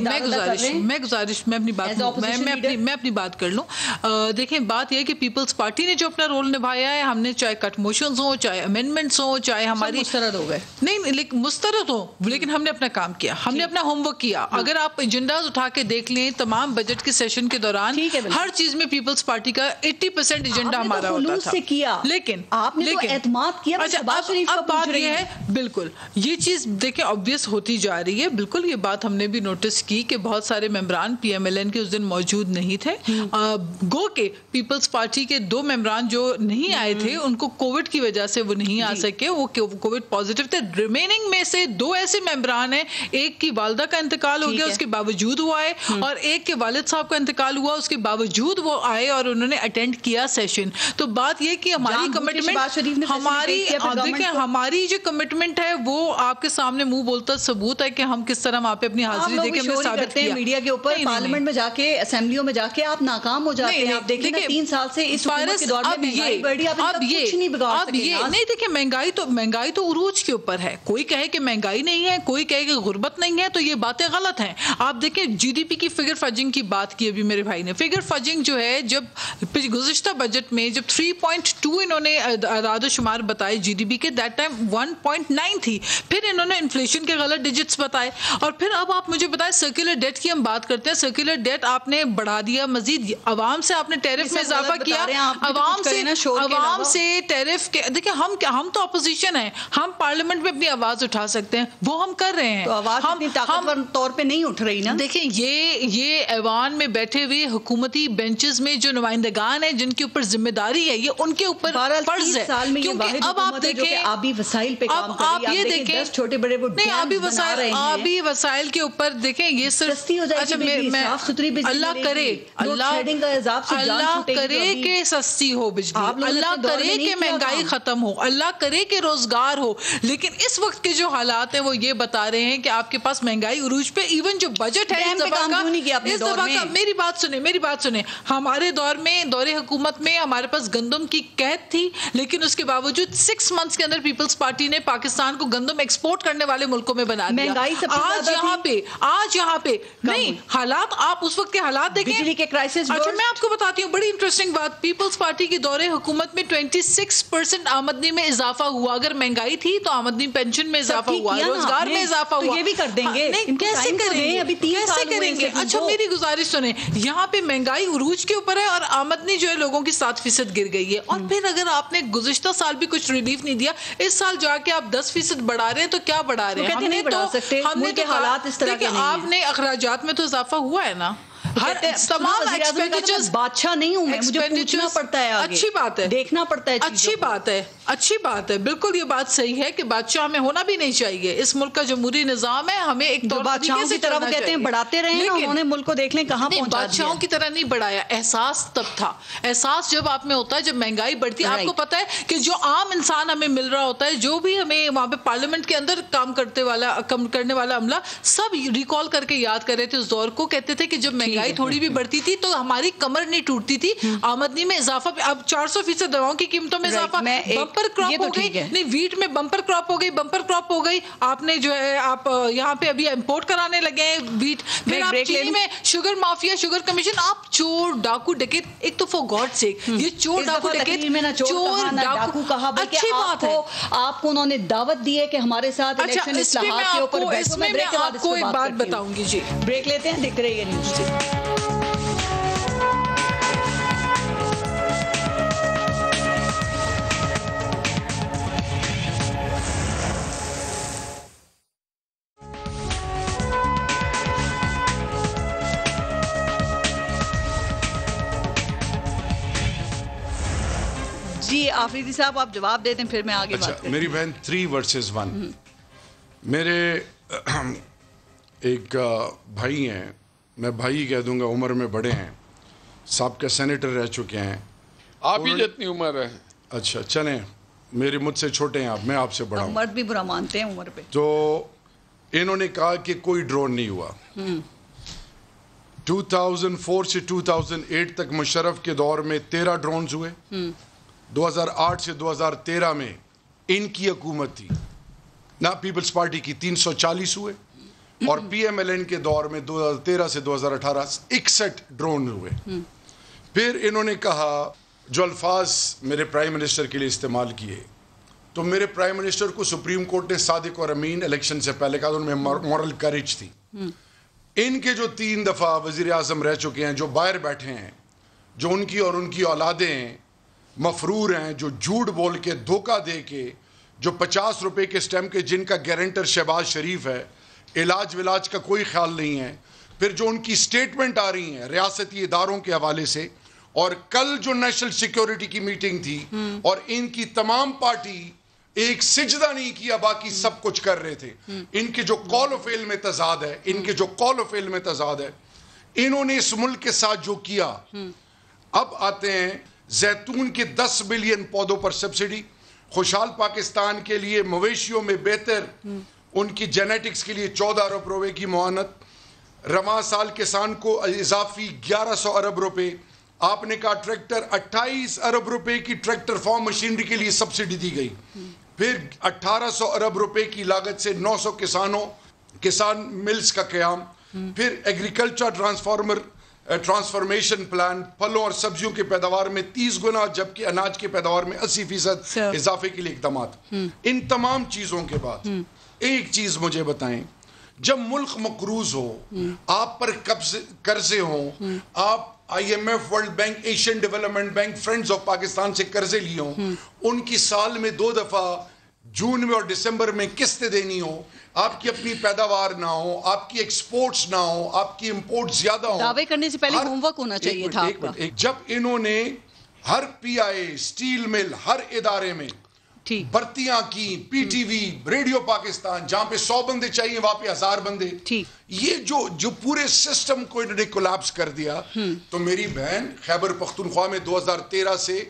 میں اپنی بات کر لوں. دیکھیں بات یہ ہے کہ پیپلز پارٹی نے جو اپنا رول نبھایا ہے, ہم نے چاہے کٹ موشنز ہوں, چاہے امینڈمنٹس ہوں, چاہے ہماری مسترد ہو گئے, نہیں مسترد ہو, لیکن ہم نے اپنا کام کیا, ہم نے اپنا ہوم ورک کیا. اگر آپ ایجنڈاز اٹھا کے دیکھ لیں تمام بجٹ کے سیشن کے دوران ہر چیز میں پیپلز پارٹی کا 80% ایجنڈا ہمارا ہوتا تھا. لیکن آپ نے تو اعتماد کیا. اب بات یہ ہے, بالکل یہ چیز دیکھیں obvious ہوتی جا رہی ہے. بالکل یہ بات ہم نے بھی نوٹس کی کہ بہت سارے ممبران PMLN کے اس دن موجود نہیں تھے. گو کہ پیپلز پارٹی کے 2 ممبران جو نہیں آئے تھے ان کو کووڈ کی وجہ سے وہ نہیں آ سکے, وہ کووڈ پازیٹیو تھے. ریمیننگ میں سے 2 ایسے ممبران ہیں, ایک کی والدہ کا انتقال ہو گیا اس کے باوجود وہ آئے, اور ایک کے والد صاحب کا انتقال ہوا اس کے باوجود وہ آئے اور انہوں نے اٹینڈ کیا سیشن. تو بات یہ کہ ہماری کمٹمنٹ, ہماری جو کمٹمنٹ ہے وہ آپ کے سامنے منہ بولتا ثبوت ہے کہ ہم کس طرح وہاں پہ اپنی حاضری دے کے ہم نے ثابت کیا. میڈیا کے اوپر پارلیمنٹ میں جا کے, اسمبلیوں میں جا کے آپ ناکام ہو جاتے ہیں. آپ دیکھیں 3 سال سے اس حکومت کے دور میں مہنگائی بڑھی, آپ کچھ نہیں بگاڑ سکے. نہیں دیکھیں, مہنگائی تو عروج کے اوپر ہے. کوئی کہے کہ مہنگائی نہیں ہے, کوئی کہے کہ غربت نہیں ہے, تو یہ باتیں غلط ہیں. آپ دیکھیں GDP کی فگر فجنگ کی بات کی ابھی میرے بھائی نے. فگر فجنگ جو ہے, جب گزشتہ بجٹ میں جب 3.2 انہوں نے اعداد و شمار بتائے GDP کے, دیٹ ٹائم 1.9 تھی. پھر انہوں نے انفلیشن کے غلط ڈیجٹس بتائے, اور پھر اب آپ مجھے بتائیں سرکولر ڈیٹ کی ہم بات کرتے ہیں. سرکولر ڈیٹ آپ نے بڑھا دیا مزید, عوام سے آپ نے ٹیرف میں اضافہ کیا, عوام سے ٹیرف کے. دیکھیں ہم تو اپوزیشن ہیں, ہم پارلیمنٹ میں اپنی آواز اٹھا سکتے ہیں, وہ ہم کر رہے ہیں. تو آواز اتنی طاقتور طور پہ نہیں اٹھ رہی نا. دیکھیں یہ ایوان میں بیٹھے ہوئے حکومتی بینچز میں جو نمائندگان ہیں جن کے اوپر ذمہ داری ہے, یہ ان کے اوپر فرض ہے. کیونکہ اب آپ دیکھیں آبی وسائل پہ کام کر رہی ہے. آپ دیکھیں 10 چھوٹے بڑے وہ ڈیمز بنا رہے ہیں. آبی وسائل کے اوپر دیکھیں یہ صرف صاف ستھری بجلی, اللہ کرے کہ سستی ہو بجلی, اللہ کرے کہ مہنگائی ختم ہو, اللہ کرے کہ روزگار ہو. لیکن اس وقت کے جو حالات ہیں وہ یہ بتا رہے ہیں کہ آپ کے پاس مہنگائی عروج پہ, ایون جو بجٹ ہے اس دفعہ کا, میری بات سنیں, ہمارے دور میں, دور حکومت میں ہمارے پاس گندم کی قحط تھی, لیکن اس کے باوجود 6 منتھس کے اندر پیپلز پارٹی نے پاکستان کو گندم ایکسپورٹ کرنے والے ملکوں میں بنا دیا. آج یہاں پہ نہیں حالات, آپ اس وقت کے حالات دیکھیں, بجلی کے کرائسس. اچھا میں آپ کو بتاتی ہوں بڑی انٹرسٹنگ بات, پیپلز پارٹی کی دور حکومت میں 26% آمدنی میں اضافہ ہوا. اگر مہنگائی تھی تو آمدنی پینشن میں اضافہ ہوا, روزگار میں اضافہ ہوا. یہ بھی کر دیں گے, کیسے کریں گے؟ اچھا میری گزارش سنیں, یہاں پہ مہنگائی عروج کے اوپر ہے اور آمدنی جو ہے لوگوں کی 7% گر گئی ہے. اور پھر اگر آپ نے گزشتہ سال بھی کچھ ریلیف نہیں دیا, اس سال جا کے آپ 10% بڑھا رہے ہیں, تو کیا بڑھا رہے ہیں؟ ہم نے تو حالات اس طرح کے نہیں ہیں. آپ نے اخراجات میں تو اضافہ ہوا ہے نا, ہر تمام ایکسپینڈیچرز. بادشاہ نہیں ہوں میں, مجھے پوچھنا پڑتا ہے, اچھی بات ہے, دیکھنا پڑتا ہے, اچھی بات ہے. بالکل یہ بات صحیح ہے کہ بادشاہ ہمیں ہونا بھی نہیں چاہیے. اس ملک کا جمہوری نظام ہے, ہمیں ایک طور بادشاہوں کی طرح وہ کہتے ہیں بڑھاتے رہے, انہوں نے ملک کو دیکھ لیں کہاں پہنچا دیا. بادشاہوں کی طرح نہیں بڑھایا, احساس تب تھا. احساس جب آپ میں ہوتا ہے, جب مہنگائی بڑھتی ہے. آپ کو پتا ہے کہ جو عام انسان ہمیں مل رہا ہوتا ہے, جو بھی ہمیں وہاں پہ پارلیمنٹ کے اندر کام کرنے والا عملہ, سب ریکال کر کے یاد کر رہے تھے اس دور کو. کہتے تھے کہ جب مہنگائی تھوڑی بھی بڑھتی تھی تو ہماری کمر نہیں ٹوٹتی تھی, آمدنی میں اضافہ. اب 400% دواؤں کی قیمتوں میں اضافہ, بمپر کراپ ہو گئی, نہیں ویٹ میں بمپر کراپ ہو گئی, آپ نے جو ہے آپ یہاں پہ ابھی امپورٹ کرانے لگے ہیں ویٹ. پھر آپ چینی میں شوگر مافیا, شوگر کمیشن, آپ چور ڈاکو ڈکیت. ایک تو فور گاڈ سیک یہ چور ڈاکو ڈکیت, کہا, اچھی بات ہے آپ کو انہوں نے دعوت دی ہے کہ ہمارے ساتھ الیکشن اصلاحات کے اوپر بیٹھو. میں آپ کو ایک بات بتاؤں گی. جی بریک لیتے ہیں, دیکھتے رہیے نیوز. جی آفریدی صاحب آپ جواب دے دیں پھر میں آگے بات کروں. میری بہن 3 versus 1. میرے ایک بھائی ہیں, میں بھائی کہہ دوں گا, عمر میں بڑے ہیں, سابقہ سینیٹر رہ چکے ہیں. آپ ہی جتنی عمر ہے. اچھا چلیں, میرے مجھ سے چھوٹے ہیں آپ, میں آپ سے بڑا ہوں. مرد بھی برا مانتے ہیں عمر پہ. تو انہوں نے کہا کہ کوئی ڈرون نہیں ہوا. 2004 سے 2008 تک مشرف کے دور میں 13 ڈرونز ہوئے. 2008 سے 2013 میں ان کی حکومت تھی نہ پیپلز پارٹی کی, 340 ہوئے. اور پی ایم ایل این کے دور میں 2013 سے 2018 61 ڈرون ہوئے. پھر انہوں نے کہا جو الفاظ میرے پرائم منسٹر کے لیے استعمال کیے, تو میرے پرائم منسٹر کو سپریم کورٹ نے صادق اور امین الیکشن سے پہلے کہا, ان میں مورل کریج تھی. ان کے جو 3 دفعہ وزیر اعظم رہ چکے ہیں, جو باہر بیٹھے ہیں, جو ان کی اور ان کی اولادیں ہیں, مفرور ہیں, جو جھوٹ بول کے دھوکہ دے کے, جو 50 روپے کے سٹیمپ کے جن کا گارنٹر شہباز شریف ہے, علاج ولاج کا کوئی خیال نہیں ہے. پھر جو ان کی سٹیٹمنٹ آ رہی ہیں ریاستی اداروں کے حوالے سے, اور کل جو نیشنل سیکیورٹی کی میٹنگ تھی, اور ان کی تمام پارٹی ایک سجدہ نہیں کیا, باقی سب کچھ کر رہے تھے. ان کے جو قول و فعل میں تضاد ہے, انہوں نے اس ملک کے ساتھ جو کیا. اب آتے ہیں زیتون کے 10 بلین پودوں پر سبسڈی, خوشحال پاکستان کے لیے مویشیوں میں بہتر ان کی جینیٹکس کے لیے 14 ارب روپے کی معاونت, رواں سال کسان کو اضافی 1100 ارب روپے. آپ نے کہا ٹریکٹر 28 ارب روپے کی ٹریکٹر فارم مشینری کے لیے سبسڈی دی گئی. پھر 1800 ارب روپے کی لاگت سے 900 کسان ملز کا قیام. پھر ایگریکلچر ٹرانسفارمیشن پلان, پھلوں اور سبزیوں کی پیداوار میں 30 گنا, جبکہ اناج کی پیداوار میں 80% اضافے کے لیے اقدامات. ان تمام چیزوں کے بعد ایک چیز مجھے بتائیں, جب ملک مقروض ہو, آپ پر قرضے ہوں, آپ I M F, world bank, Asian development bank, friends of Pakistan سے قرضے لیے ہوں, ان کی سال میں 2 دفعہ جون میں اور دسمبر میں قسطیں دینی ہو, آپ کی اپنی پیداوار نہ ہو, آپ کی ایکسپورٹس نہ ہو, آپ کی امپورٹ زیادہ ہو. دعوے کرنے سے پہلے ہوم ورک ہونا چاہیے تھا آپ کا. جب انہوں نے ہر پی آئی, اسٹیل مل, ہر ادارے میں بھرتیاں کی, P T V, radio Pakistan, جہاں پہ 100 بندے چاہیے وہاں پہ 1000 بندے, یہ جو پورے سسٹم کو انہوں نے کولیپس کر دیا. تو میری بہن خیبر پختونخوا میں 2013 سے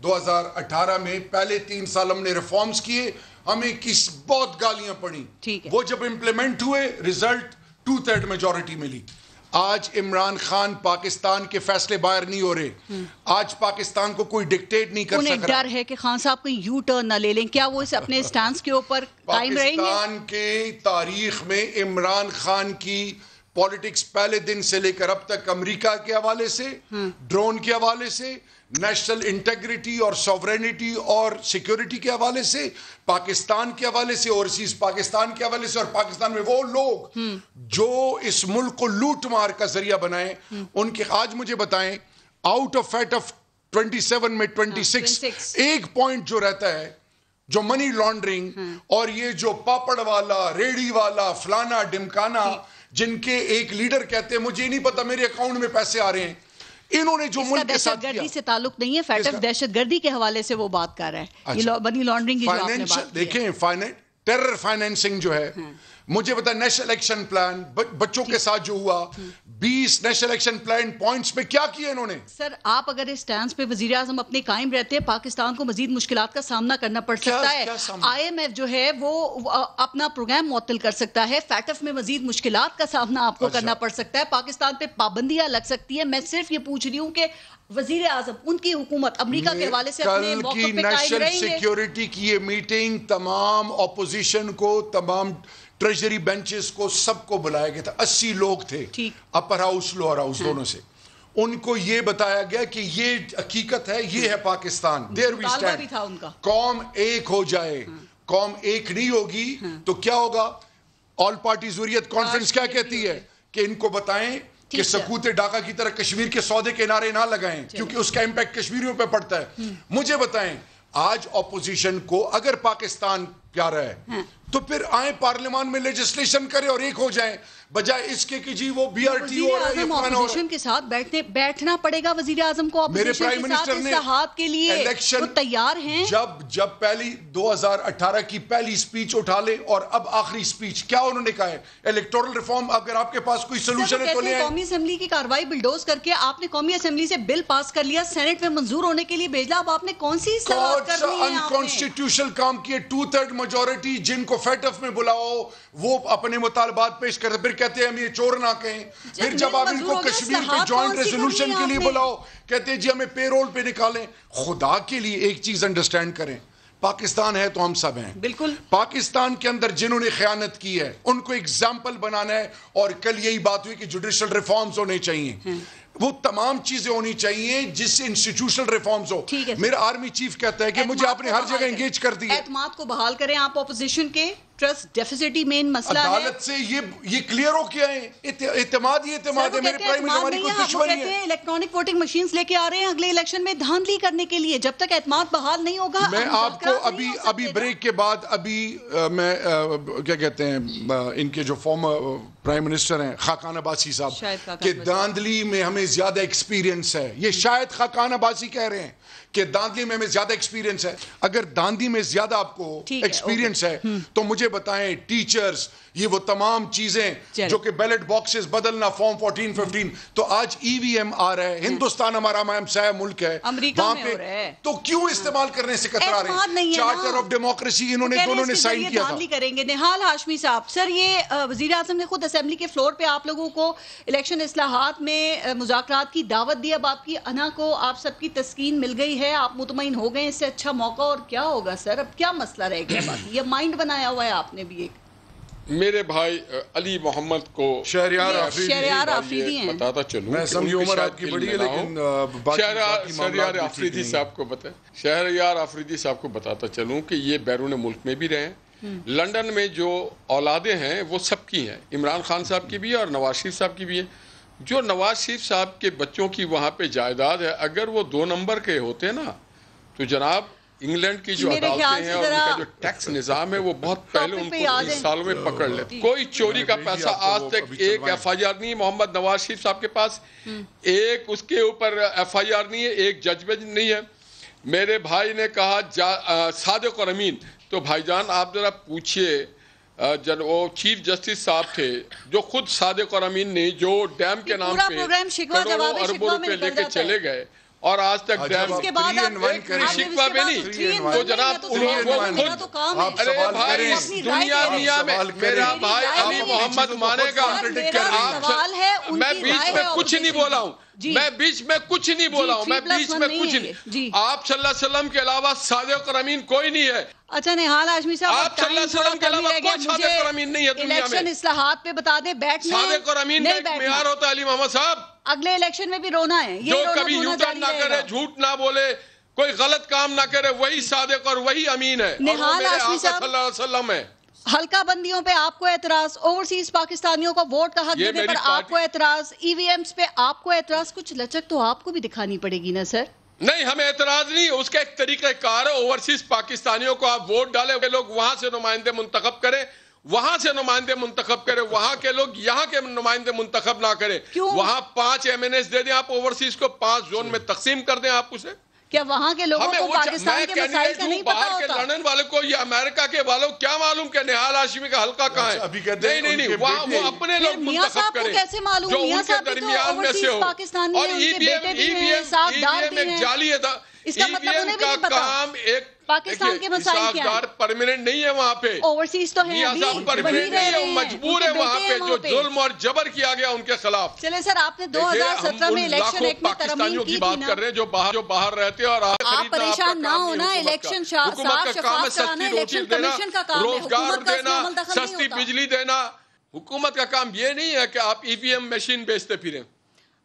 2018 میں پہلے 3 سال ہم نے ریفارمز کیے, ہمیں بہت گالیاں پڑی, وہ جب امپلیمنٹ ہوئے رزلٹ 2/3 میجورٹی ملی. آج عمران خان پاکستان کے فیصلے باہر نہیں ہو رہے, آج پاکستان کو کوئی ڈکٹیٹ نہیں کر سکتا. انہیں ڈر ہے کہ خان صاحب کوئی یو ٹرن نہ لے لیں, کیا وہ اپنے سٹانس کے اوپر قائم رہیں گے؟ پاکستان کے تاریخ میں عمران خان کی پولیٹکس پہلے دن سے لے کر اب تک امریکہ کے حوالے سے, ڈرون کے حوالے سے, نیشنل انٹیگریٹی اور سوورینٹی اور سیکیورٹی کے حوالے سے, پاکستان کے حوالے سے, اوورسیز پاکستان کے حوالے سے, اور پاکستان میں وہ لوگ جو اس ملک کو لوٹ مار کا ذریعہ بنائیں, ان کے آج مجھے بتائیں آؤٹ آف فیٹ آف 27 میں 26 ایک پوائنٹ جو رہتا ہے, جو منی لانڈرنگ اور یہ جو پاپڑ والا, ریڑی والا, فلانا ڈمکانا, جن کے ایک لیڈر کہتے ہیں مجھے نہیں پتا میرے اکاؤنٹ میں پیسے آ رہے ہیں, انہوں نے جو ملک کے ساتھ کیا. دہشت گردی سے تعلق نہیں ہے, فیٹ آف دہشت گردی کے حوالے سے وہ بات کر رہا ہے, یہ منی لانڈرنگ کی جو آپ نے بات کی. دیکھیں ٹیرر فائنینسنگ جو ہے, مجھے پتا نیشنل ایکشن پلان بچوں کے ساتھ جو ہوا, 20 نیشنل ایکشن پلان پوائنٹس پہ کیا کیا انہوں نے. سر آپ اگر اس سٹانس پہ وزیر اعظم اپنے قائم رہتے ہیں, پاکستان کو مزید مشکلات کا سامنا کرنا پڑ سکتا ہے. آئی ایم ایف جو ہے وہ اپنا پروگرام معطل کر سکتا ہے, فیٹف میں مزید مشکلات کا سامنا آپ کو کرنا پڑ سکتا ہے, پاکستان پہ پابندیاں لگ سکتی ہیں. میں صرف یہ پوچھ رہی ہوں کہ وزیر اعظم, ان کی حکومت امریکہ کے حوالے سے اپنے موقف پہ قائم رہیں گے. نیشنل سیکیورٹی کی یہ میٹنگ تمام اپوزیشن کو, تمام ٹریجری بینچز کو, سب کو بلایا گیا تھا. 80 لوگ تھے, اپر ہاؤس لوئر ہاؤس دونوں سے. ان کو یہ بتایا گیا کہ یہ حقیقت ہے, یہ ہے پاکستان, دیر وی اسٹینڈ. قوم ایک ہو جائے, قوم ایک نہیں ہوگی تو کیا ہوگا. آل پارٹی ضروریت کانفرنس کیا کہتی ہے کہ ان کو بتائیں کہ سکوت ڈاکہ کی طرح کشمیر کے سودے کے نعرے نہ لگائیں, کیونکہ اس کا امپیکٹ کشمیریوں پہ پڑتا ہے. مجھے بتائیں آج اپوزیشن کو اگر پاکستان پیارا ہے تو پھر آئیں پارلیمان میں لیجسلیشن کرے اور ایک ہو جائیں, بجائے اس کے کہ جی وہ بی آر ٹی ہو رہا ہے, اپوزیشن کے ساتھ بیٹھنا پڑے گا وزیر اعظم کو. میرے پرائم منسٹر نے اصلاحات کے لیے الیکشن تیار ہیں. جب پہلی 2018 کی پہلی سپیچ اٹھا لے اور اب آخری سپیچ کیا انہوں نے کہا ہے, الیکٹورل ریفارم. اگر آپ کے پاس کوئی سولوشن ہے تو لے آئیں. قومی اسمبلی کی کاروائی بلڈوز کر کے آپ نے قومی اسمبلی سے بل پاس کر لیا, سینٹ میں منظور ہونے کے لیے بھیجا, اب آپ نے کون سی اصلاحات کرنی ہے؟ انکانسٹیٹیوشنل کام کیے, 2/3 میجورٹی جن کو فیٹ اف میں بلاؤ وہ اپنے مطالبات پیش کرتے, پھر کہتے ہیں ہم یہ چور نہ کہیں. پھر جب آپ ان کو کشمیر پہ جوائنٹ ریزولوشن کے لیے بلاؤ کہتے ہیں جی ہمیں پے رول پہ نکالیں. خدا کے لیے ایک چیز انڈرسٹینڈ کریں, پاکستان ہے تو ہم سب ہیں. بالکل. پاکستان کے اندر جنہوں نے خیانت کی ہے ان کو ایگزامپل بنانا ہے, اور کل یہی بات ہوئی کہ جوڈیشل ریفارمز ہونے چاہیے, وہ تمام چیزیں ہونی چاہیے جس سے انسٹیٹیوشنل ریفارمز ہو. میرا آرمی چیف کہتا ہے کہ مجھے آپ نے ہر جگہ انگیج کر دیا. اعتماد کو بحال کریں آپ اپوزیشن کے, ٹرسٹ ڈیفیسٹ ہی مین مسئلہ ہے. عدالت سے یہ کلیئر ہو کیا ہے, اعتماد ہی اعتماد ہے. میرے پرائم منسٹر ہماری کوئی دشمنی ہے. الیکٹرانک ووٹنگ مشینز لے کے آ رہے ہیں اگلے الیکشن میں دھاندلی کرنے کے لیے, جب تک اعتماد بحال نہیں ہوگا. میں آپ کو ابھی بریک کے بعد ابھی میں کیا کہتے ہیں ان کے جو فارمر پرائم منسٹر ہیں خاقان عباسی صاحب کہ داندلی میں ہمیں زیادہ ایکسپیرینس ہے. یہ شاید خاقان عباسی کہہ رہے ہیں کہ داندلی میں ہمیں زیادہ ایکسپیرینس ہے. اگر داندلی میں زیادہ آپ کو ایکسپیرینس ہے تو مجھے بتائیں ٹیچرز, یہ وہ تمام چیزیں جو کہ بیلٹ باکسز بدلنا, فارم 14-15, تو آج ای وی ایم آ رہا ہے. ہندوستان ہمارا ہمسایہ ملک ہے, وہاں پہ تو کیوں استعمال کرنے سے کترا رہے ہیں؟ چارٹر آف ڈیموکریسی انہوں نے دونوں نے سائن کیا تھا. کریں گے. نہال ہاشمی صاحب, سر یہ وزیر اعظم نے خود اسمبلی کے فلور پہ آپ لوگوں کو الیکشن اصلاحات میں مذاکرات کی دعوت دی. اب آپ کی انا کو آپ سب کی تسکین مل گئی ہے, آپ مطمئن ہو گئے, اس سے اچھا موقع اور کیا ہوگا سر؟ اب کیا مسئلہ رہ گیا باقی؟ یہ مائنڈ بنایا ہوا ہے آپ نے بھی. ایک میرے بھائی علی محمد کو شہریار آفریدی ہیں, بتاتا چلوں, میں سمجھی عمر آپ کی بڑی ہے لیکن شہریار آفریدی صاحب کو بتائیں, شہریار آفریدی صاحب کو بتاتا چلوں کہ یہ بیرون ملک میں بھی رہے ہیں. لنڈن میں جو اولادیں ہیں وہ سب کی ہیں, عمران خان صاحب کی بھی ہے اور نواز شریف صاحب کی بھی ہے. جو نواز شریف صاحب کے بچوں کی وہاں پہ جائیداد ہے, اگر وہ 2 نمبر کے ہوتے نا تو جناب انگلینڈ کی جو عدالتیں ہیں اور ان کا جو ٹیکس نظام ہے وہ بہت پہلے ان کو 30 سالوں میں پکڑ لیتے. کوئی چوری کا پیسہ آج تک ایک ایف آئی آر نہیں ہے محمد نواز شریف صاحب کے پاس, ایک اس کے اوپر ایف آئی آر نہیں ہے, ایک ججمنٹ نہیں ہے. میرے بھائی نے کہا صادق اور امین, تو بھائی جان آپ ذرا پوچھئے جب وہ چیف جسٹس صاحب تھے جو خود صادق اور امین نے جو ڈیم کے نام پہ کروڑوں اربوں روپے لے کے چلے گئے اور آج تک ڈیم شکوہ بھی نہیں, تو جناب ارے بھائی دنیا میں میرا بھائی علی محمد مانے گا, میں بیچ میں کچھ نہیں بولا ہوں, میں بیچ میں کچھ نہیں بولا ہوں, میں بیچ میں کچھ نہیں. آپ صلی اللہ علیہ وسلم کے علاوہ صادق اور امین کوئی نہیں ہے. اچھا نہال ہاشمی صاحب, آپ صلی اللہ علیہ وسلم کے علاوہ کوئی صادق اور امین نہیں ہے دنیا میں. الیکشن اصلاحات پہ بتا دیں, بیٹھنے صادق اور امین کا ایک معیار ہوتا ہے علی محمد صاحب, اگلے الیکشن میں بھی رونا ہے. جو کبھی یوٹرن نہ کرے, جھوٹ نہ بولے, کوئی غلط کام نہ کرے, وہی صادق اور وہی امین ہے, اور وہ میرے آقا صلی اللہ علیہ وسلم ہے. حلقہ بندیوں پہ آپ کو اعتراض, اوورسیز پاکستانیوں کو ووٹ کا حق دینے پر آپ کو اعتراض, ای وی ایمز پہ آپ کو اعتراض, کچھ لچک تو آپ کو بھی دکھانی پڑے گی نا سر؟ نہیں, ہمیں اعتراض نہیں, اس کا ایک طریقہ کار ہے. اوورسیز پاکستانیوں کو آپ ووٹ ڈالیں, وہ لوگ وہاں سے نمائندے منتخب کریں, وہاں سے نمائندے منتخب کریں, وہاں کے لوگ یہاں کے نمائندے منتخب نہ کریں. وہاں 5 MNAs دے دیں آپ اوورسیز کو, 5 زون میں تقسیم کر دیں آپ اسے. کیا وہاں کے لوگوں کو پاکستان کے مسائل کا نہیں پتا ہوتا؟ باہر کے لڑن والے کو یا امریکہ کے والوں کیا معلوم کہ نہال ہاشمی کا حلقہ کہاں ہے؟ نہیں, وہ اپنے لوگ منتخب کریں جو ان کے درمیان میں سے ہو. اور ای وی ایم ایک جعلی ہے, ای وی ایم کا کام ایک پاکستان کے مسائل کیا ہیں؟ پرماننٹ نہیں ہے وہاں پہ, اوورسیز تو ہیں ابھی, پرماننٹ نہیں ہے, مجبور ہے وہاں پہ جو ظلم اور جبر کیا گیا ان کے خلاف. چلے سر, آپ نے 2017 میں الیکشن ایکٹ میں ترمیم کی بات کر رہے ہیں جو باہر رہتے ہیں, اور آپ پریشان نہ ہونا, الیکشن صاف شفاف کرانا الیکشن کمیشن کا کام ہے, روزگار دینا, سستی بجلی دینا. حکومت کا کام یہ نہیں ہے کہ آپ ای وی ایم مشین بیچتے پھریں.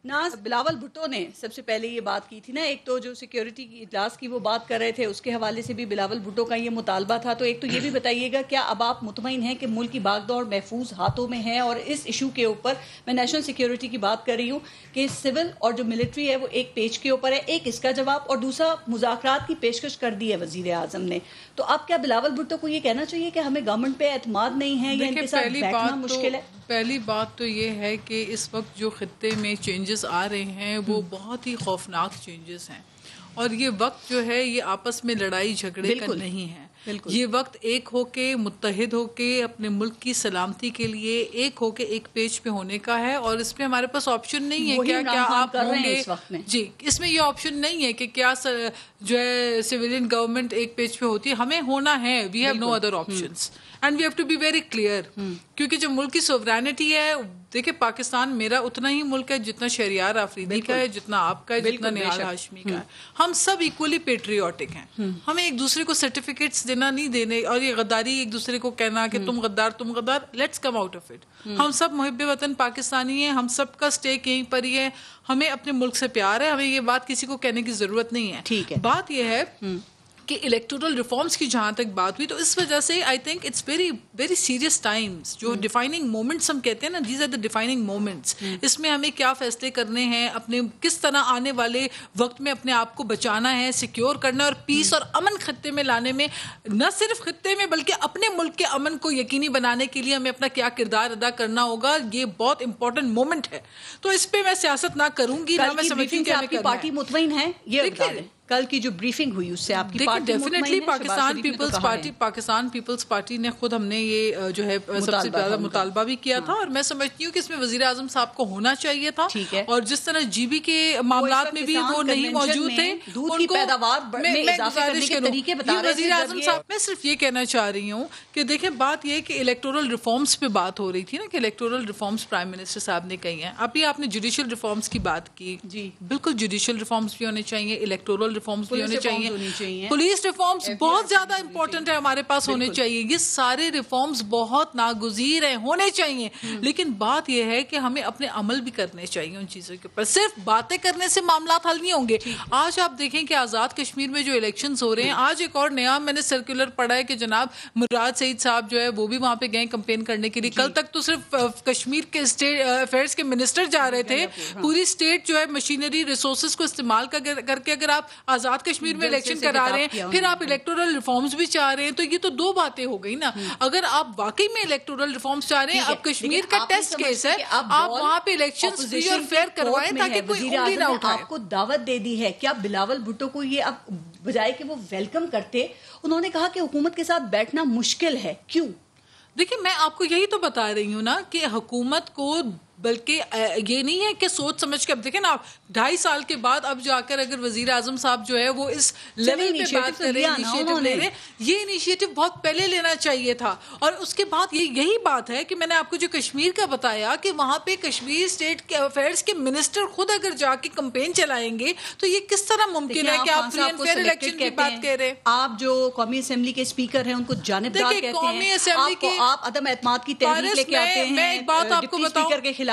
ناز، بلاول بھٹو نے سب سے پہلے یہ بات کی تھی نا، ایک تو جو سیکیورٹی کی اجلاس کی وہ بات کر رہے تھے، اس کے حوالے سے بھی بلاول بھٹو کا یہ مطالبہ تھا. تو ایک تو یہ بھی بتائیے گا کیا اب آپ مطمئن ہیں کہ ملک کی باغ دوڑ محفوظ ہاتھوں میں ہے؟ اور اس ایشو کے اوپر میں نیشنل سیکیورٹی کی بات کر رہی ہوں کہ سول اور جو ملٹری ہے وہ ایک پیج کے اوپر ہے، ایک اس کا جواب اور دوسرا مذاکرات کی پیشکش کر دی ہے وزیر اعظم نے. تو اب کیا بلاول بھٹو کو یہ کہنا چاہیے کہ ہمیں گورنمنٹ پہ اعتماد نہیں ہے یا ان کے ساتھ بیٹھنا مشکل ہے؟ پہلی بات تو یہ ہے کہ اس وقت جو خطے میں چینجز آ رہے ہیں وہ بہت ہی خوفناک چینجز ہیں، اور یہ وقت جو ہے یہ آپس میں لڑائی جھگڑے کا نہیں ہے. یہ وقت ایک ہو کے متحد ہو کے اپنے ملک کی سلامتی کے لیے ایک ہو کے ایک پیج پہ ہونے کا ہے، اور اس میں ہمارے پاس آپشن نہیں ہے کیا آپ ہوں گے. جی، اس میں یہ آپشن نہیں ہے کہ کیا جو ہے سویلین گورنمنٹ ایک پیج پہ ہوتی ہے. ہمیں ہونا ہے، we have no other options and we have to be very clear. کیونکہ جو ملک کی سوورینٹی ہے، دیکھیں پاکستان میرا اتنا ہی ملک ہے جتنا شہریار آفریدی کا ہے، جتنا آپ کا ہے، جتنا نہال ہاشمی کا ہے. ہم سب ایکولی پیٹریوٹک ہیں. ہمیں ایک دوسرے کو سرٹیفکیٹس دینا نہیں دینے، اور یہ غداری ایک دوسرے کو کہنا کہ تم غدار، let's come out of it. ہم سب محب وطن پاکستانی ہیں، ہم سب کا سٹیک یہیں پر ہی ہے. ہمیں اپنے ملک سے پیار ہے، ہمیں یہ بات کسی کو کہنے کی ضرورت نہیں ہے. ٹھیک ہے، بات یہ ہے کہ الیکٹورل ریفارمز کی جہاں تک بات ہوئی تو اس وجہ سے I think it's very very serious times. جو ڈیفائننگ مومنٹس ہم کہتے ہیں نا، these are the defining moments. اس میں ہمیں کیا فیصلے کرنے ہیں، اپنے کس طرح آنے والے وقت میں اپنے آپ کو بچانا ہے، سیکیور کرنا ہے، اور پیس اور امن خطے میں لانے میں، نہ صرف خطے میں بلکہ اپنے ملک کے امن کو یقینی بنانے کے لیے ہمیں اپنا کیا کردار ادا کرنا ہوگا. یہ بہت امپورٹنٹ مومنٹ ہے. تو اس پہ میں سیاست نہ کروں گی، نہ میں سمجھتی ہوں کہ آپ کی پارٹی مطمئن ہے. یہ بتا دیں کل کی جو بریفنگ ہوئی اس سے آپ کی party definitely Pakistan peoples party نے خود ہم نے یہ جو ہے سب سے زیادہ مطالبہ بھی کیا تھا، اور میں سمجھتی ہوں کہ اس میں وزیر اعظم صاحب کو ہونا چاہیے تھا. اور جس طرح جی بی کے معاملات میں بھی وہ نہیں موجود تھے، دودھ کی پیداوار میں اضافہ کرنے کے طریقے بتا رہے تھے وزیر اعظم صاحب. میں صرف یہ کہنا چاہ رہی ہوں کہ دیکھیں بات یہ کہ الیکٹورل ریفارمز پہ بات ہو رہی تھی نا، کہ الیکٹورل ریفارمز پرائم منسٹر صاحب نے کہی ہیں. ابھی آپ نے جوڈیشل ریفارمز کی بات کی. جی بالکل، جوڈیشل ریفارمز بھی ہونے چاہیے، الیکٹورل ریفارمز بھی ہونے چاہیے، پولیس ریفارمز بہت زیادہ امپورٹنٹ ہے ہمارے پاس ہونے چاہیے. یہ سارے ریفارمز بہت ناگزیر ہیں، ہونے چاہیے. لیکن بات یہ ہے کہ ہمیں اپنے عمل بھی کرنے چاہیے ان چیزوں کے اوپر. صرف باتیں کرنے سے معاملات حل نہیں ہوں گے. آج آپ دیکھیں کہ آزاد کشمیر میں جو الیکشنز ہو رہے ہیں، آج ایک اور نیا میں نے سرکولر پڑھا ہے کہ جناب مراد سعید صاحب جو ہے وہ بھی وہاں پہ گئے کمپین کرنے کے لیے. کل تک تو صرف کشمیر کے اسٹیٹ افیئرز کے منسٹر جا رہے تھے. پوری اسٹیٹ جو ہے مشینری ریسورسز کو استعمال کر کے اگر آپ آزاد کشمیر میں الیکشن کرا رہے ہیں، پھر آپ الیکٹورل ریفارمز بھی چاہ رہے ہیں، تو یہ تو دو باتیں ہو گئی نا. اگر آپ واقعی میں الیکٹورل ریفارمز چاہ رہے ہیں، اب کشمیر کا ٹیسٹ کیس ہے، آپ وہاں پہ الیکشنز فری اور فیئر کروائیں تاکہ کوئی انگلی نہ اٹھائے. آپ کو دعوت دے دی ہے، کیا بلاول بھٹو کو یہ اب بجائے کہ وہ ویلکم کرتے، انہوں نے کہا کہ حکومت کے ساتھ بیٹھنا مشکل ہے، کیوں؟ دیکھیں میں آپ کو یہی تو بتا رہی ہوں نا کہ حکومت کو بلکہ یہ نہیں ہے کہ سوچ سمجھ کے، اب دیکھیں نا، 2.5 سال کے بعد اب جا کر اگر وزیر اعظم صاحب جو ہے وہ اس لیول پہ بات کر رہے ہیں، انیشیٹو لے رہے ہیں. یہ انیشیٹو بہت پہلے لینا چاہیے تھا. اور اس کے بعد یہی بات ہے کہ میں نے آپ کو جو کشمیر کا بتایا کہ وہاں پہ کشمیر اسٹیٹ کے افیئرز کے منسٹر خود اگر جا کے کمپین چلائیں گے تو یہ کس طرح ممکن ہے کہ آپ فری اینڈ فیئر الیکشن کی بات کہہ رہے ہیں؟ آپ جو قومی اسمبلی کے اسپیکر ہیں ان کو جانبدار کہتے ہیں، قومی اسمبلی کے آپ عدم اعتماد کی تحریک لے کے آتے ہیں. میں ایک بات آپ کو بتاؤں،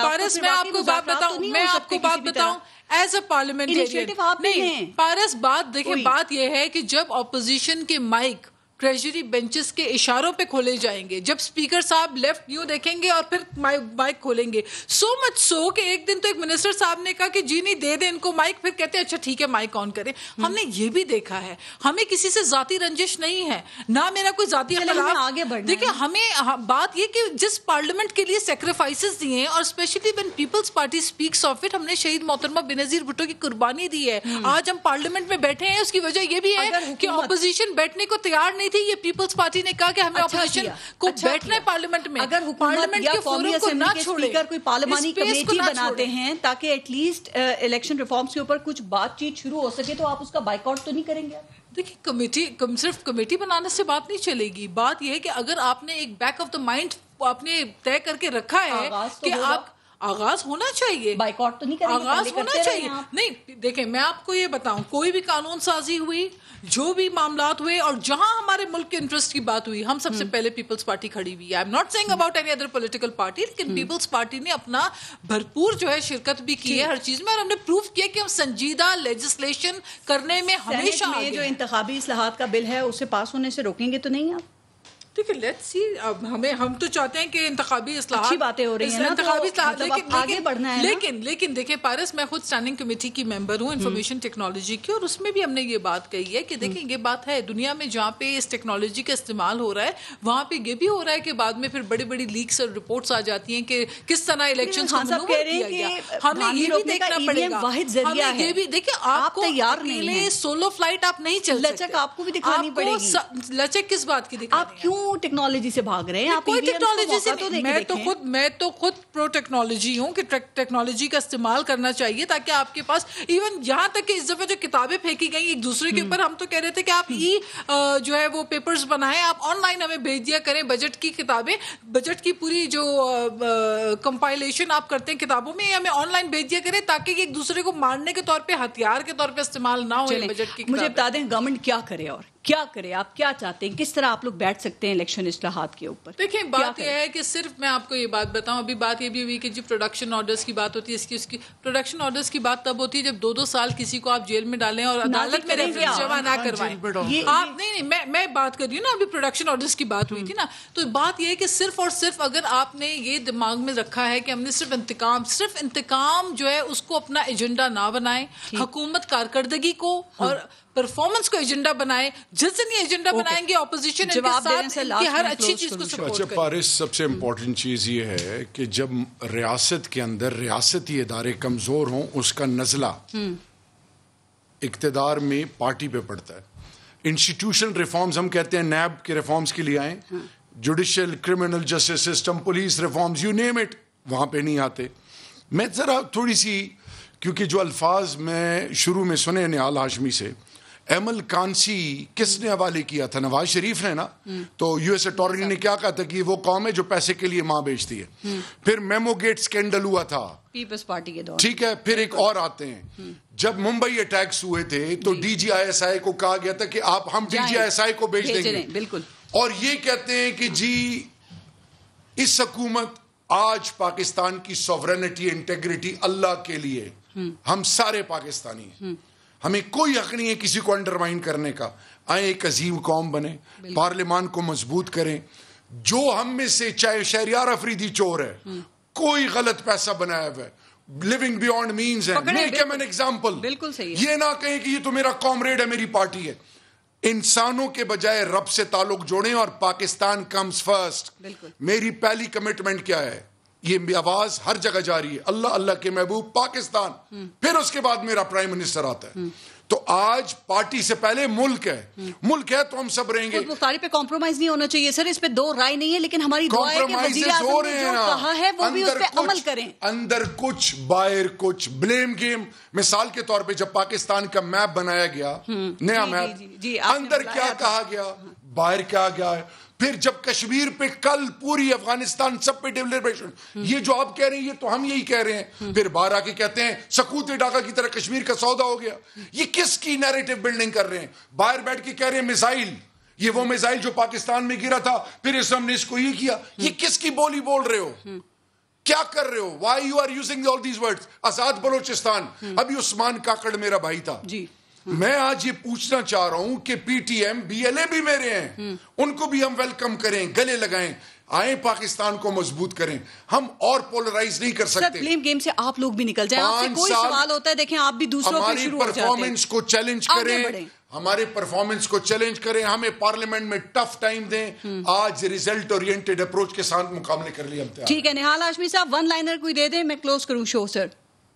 میں آپ کو بات بتاؤں ایز اے پارلیمنٹرین، پارس بات دیکھیں، بات یہ ہے کہ جب اپوزیشن کے مائک ٹریجری بینچز کے اشاروں پہ کھولے جائیں گے، جب اسپیکر صاحب لیفٹ یوں دیکھیں گے اور پھر مائک کھولیں گے، سو مچ سو کہ ایک دن تو ایک منسٹر صاحب نے کہا کہ جی نہیں دے دیں ان کو مائک، پھر کہتے ہیں اچھا ٹھیک ہے مائک آن کریں. ہم نے یہ بھی دیکھا ہے، ہمیں کسی سے ذاتی رنجش نہیں ہے، نہ میرا کوئی ذاتی اختلاف. دیکھیں ہمیں بات یہ کہ جس پارلیمنٹ کے لیے سیکریفائسز دیے ہیں، اور specially when peoples party speaks of it, ہم نے شہید محترمہ بینظیر بھٹو کی قربانی دی ہے. آج ہم پارلیمنٹ میں بیٹھے ہیں، اس کی وجہ یہ بھی ہے کہ اپوزیشن بیٹھنے کو تیار نہیں تھی. یہ پیپلز پارٹی نے کہا کہ ہمیں اپوزیشن کو بیٹھنا ہے پارلیمنٹ میں. اگر پارلیمنٹ کے فورم کو نہ چھوڑے، کوئی پارلیمانی کمیٹی بناتے ہیں تاکہ ایٹ لیسٹ الیکشن ریفارمز کے اوپر کچھ بات چیت شروع ہو سکے، تو آپ اس کا بائیکاٹ تو نہیں کریں گے؟ دیکھیں کمیٹی صرف کمیٹی بنانے سے بات نہیں چلے گی. بات یہ ہے کہ اگر آپ نے ایک بیک آف دا مائنڈ آپ نے طے کر کے رکھا ہے کہ آغاز ہونا چاہیے, بائیکاٹ تو نہیں کریں گے, آغاز ہونا چاہیے. نہیں دیکھیں, میں آپ کو یہ بتاؤں, کوئی بھی قانون سازی ہوئی, جو بھی معاملات ہوئے, اور جہاں ہمارے ملک کے انٹرسٹ کی بات ہوئی, ہم سب سے پہلے پیپلز پارٹی کھڑی ہوئی ہے. I am not saying about any other political party, لیکن پیپلز پارٹی نے اپنا بھرپور جو ہے شرکت بھی کی ہے ہر چیز میں, اور ہم نے پروف کیا کہ ہم سنجیدہ لیجسلیشن کرنے میں ہمیشہ آگے. جو انتخابی اصلاحات کا بل ہے اسے پاس ہونے سے روکیں گے تو نہیں آپ؟ دیکھیں لیٹس سی, اب ہم تو چاہتے ہیں کہ انتخابی اصلاحات, اچھی باتیں ہو رہی ہیں نا, انتخابی اصلاحات, آگے بڑھنا ہے. لیکن دیکھیں پارس, میں خود اسٹینڈنگ کمیٹی کی ممبر ہوں انفارمیشن ٹیکنالوجی کی, اور اس میں بھی ہم نے یہ بات کہی ہے کہ دیکھیں یہ بات ہے دنیا میں جہاں پہ اس ٹیکنالوجی کا استعمال ہو رہا ہے, وہاں پہ یہ بھی ہو رہا ہے کہ بعد میں پھر بڑی بڑی لیکس اور رپورٹس آ جاتی ہیں کہ کس طرح الیکشن کو منور کیا گیا. ہمیں یہ بھی دیکھنا پڑے گا, واحد ذریعہ ہے. یہ بھی دیکھیں, آپ کو اکیلے سولو فلائٹ آپ نہیں چل سکتے, لچک آپ کو بھی دکھانی پڑے گی. لچک کس بات کی دکھانی؟ آپ کیوں ٹیکنالوجی سے بھاگ رہے ہیں؟ آپ کوئی ٹیکنالوجی سے, میں تو خود پرو ٹیکنالوجی ہوں کہ ٹیکنالوجی کا استعمال کرنا چاہیے, تاکہ آپ کے پاس ایون یہاں تک کہ اس دفعہ جو کتابیں پھینکی گئی ایک دوسرے کے اوپر, ہم تو کہہ رہے تھے کہ آپ جو ہے وہ پیپرز بنائیں, آپ آن لائن ہمیں بھیج دیا کریں بجٹ کی کتابیں, بجٹ کی پوری جو کمپائلیشن آپ کرتے ہیں کتابوں میں, ہمیں آن لائن بھیج دیا کریں, تاکہ یہ ایک دوسرے کو مارنے کے طور پہ, ہتھیار کے طور پہ استعمال نہ ہو بجٹ کی. مجھے بتا دیں گورنمنٹ کیا کرے, اور کیا کرے, آپ کیا چاہتے ہیں, کس طرح آپ لوگ بیٹھ سکتے ہیں الیکشن اصلاحات کے اوپر؟ دیکھیں بات یہ ہے کہ صرف میں آپ کو یہ بات بتاؤں, ابھی بات یہ بھی ہوئی کہ جی پروڈکشن آرڈرز کی بات ہوتی ہے, اس کی پروڈکشن آرڈرز کی بات تب ہوتی ہے جب 2 سال کسی کو آپ جیل میں ڈالیں اور عدالت میں ریفرنس جمع نہ کروائیں. آپ نہیں, میں بات کر رہی ہوں نا, ابھی پروڈکشن آرڈرز کی بات ہوئی تھی نا, تو بات یہ ہے کہ صرف اور صرف اگر آپ نے یہ دماغ میں رکھا ہے کہ ہم نے صرف انتقام جو ہے اس کو اپنا ایجنڈا نہ بنائیں, حکومت کارکردگی کو اور پرفارمنس کو ایجنڈا بنائے, جس دن یہ ایجنڈا بنائیں گے اپوزیشن ان کے ساتھ کہ ہر اچھی چیز کو سپورٹ کرے. پارس, سب سے امپورٹنٹ چیز یہ ہے کہ جب ریاست کے اندر ریاستی ادارے کمزور ہوں, اس کا نزلہ اقتدار میں پارٹی پہ پڑتا ہے. انسٹیٹیوشن ریفارمز ہم کہتے ہیں نیب کے ریفارمز کے لیے آئیں, judicial, criminal justice system, police reforms, you name it, وہاں پہ نہیں آتے. میں ذرا تھوڑی سی, کیونکہ جو الفاظ میں شروع میں سنے نہال ہاشمی سے, ایمل کانسی کس نے حوالے کیا تھا؟ نواز شریف نے نا. تو یو ایس اٹارنی نے کیا کہا تھا کہ وہ قوم ہے جو پیسے کے لیے ماں بیچتی ہے. پھر میمو گیٹ سکینڈل ہوا تھا پیپلز پارٹی کے دور, ٹھیک ہے. پھر ایک اور آتے ہیں, جب ممبئی اٹیکس ہوئے تھے تو D G I S I کو کہا گیا تھا کہ ہم D G I S I کو بیچ دیں گے. بالکل. اور یہ کہتے ہیں کہ جی اس حکومت آج پاکستان کی سوورنٹی, انٹیگریٹی اللہ کے لیے, ہم سارے پاکستانی ہیں, ہمیں کوئی حق نہیں ہے کسی کو انڈرمائن کرنے کا. آئیں ایک عظیم قوم بنے, پارلیمان کو مضبوط کریں. جو ہم میں سے, چاہے شہریار افریدی چور ہے, کوئی غلط پیسہ بنایا ہوا ہے, living beyond means ہے, make him an example. بالکل صحیح. یہ نہ کہیں کہ یہ تو میرا کامریڈ ہے, میری پارٹی ہے. انسانوں کے بجائے رب سے تعلق جوڑیں, اور پاکستان comes first. میری پہلی کمٹمنٹ کیا ہے, یہ آواز ہر جگہ جاری ہے, اللہ اللہ کے محبوب پاکستان, پھر اس کے بعد میرا پرائم منسٹر آتا ہے. تو آج پارٹی سے پہلے ملک ہے, ملک ہے تو ہم سب رہیں گے. مختاری پہ کمپرومائز نہیں ہونا چاہیے سر, اس پہ دو رائے نہیں ہے, لیکن ہماری دعا ہے کہ وزیر اعظم نے جو کہا ہے وہ بھی اس پہ عمل کریں. اندر کچھ باہر کچھ, بلیم گیم. مثال کے طور پہ جب پاکستان کا میپ بنایا گیا, نیا میپ, اندر کیا کہا گیا, باہر کیا گیا ہے. پھر جب کشمیر پہ کل پوری افغانستان سب پہ ڈیلیبریشن, یہ جو آپ کہہ رہے ہیں یہ تو ہم یہی کہہ رہے ہیں. پھر باہر آ کے کہتے ہیں سکوت ڈاکہ کی طرح کشمیر کا سودا ہو گیا. یہ کس کی نیریٹو بلڈنگ کر رہے ہیں؟ باہر بیٹھ کے کہہ رہے ہیں میزائل, یہ وہ میزائل جو پاکستان میں گرا تھا, پھر اس ہم نے اس کو یہ کیا. یہ کس کی بولی بول رہے ہو, کیا کر رہے ہو؟ Why you are using all these words? Azad Balochistan, ابھی عثمان کاکڑ میرا بھائی تھا. میں آج یہ پوچھنا چاہ رہا ہوں کہ P T M, B L A بھی میرے ہیں, ان کو بھی ہم ویلکم کریں, گلے لگائیں, آئیں پاکستان کو مضبوط کریں. ہم اور پولرائز نہیں کر سکتے. بلیم گیم سے آپ لوگ بھی نکل جائیں. آپ سے کوئی سوال ہوتا ہے, دیکھیں آپ بھی دوسروں پہ شروع ہو جاتے ہیں. ہماری پرفارمنس کو چیلنج کریں, ہمارے پرفارمنس کو چیلنج کریں, ہمیں پارلیمنٹ میں ٹف ٹائم دیں. آج ریزلٹ اورینٹڈ اپروچ کے ساتھ مقابلے کر لیا. ٹھیک ہے نہال ہاشمی صاحب, ون لائنر کوئی دے دیں, میں کلوز کروں شو. سر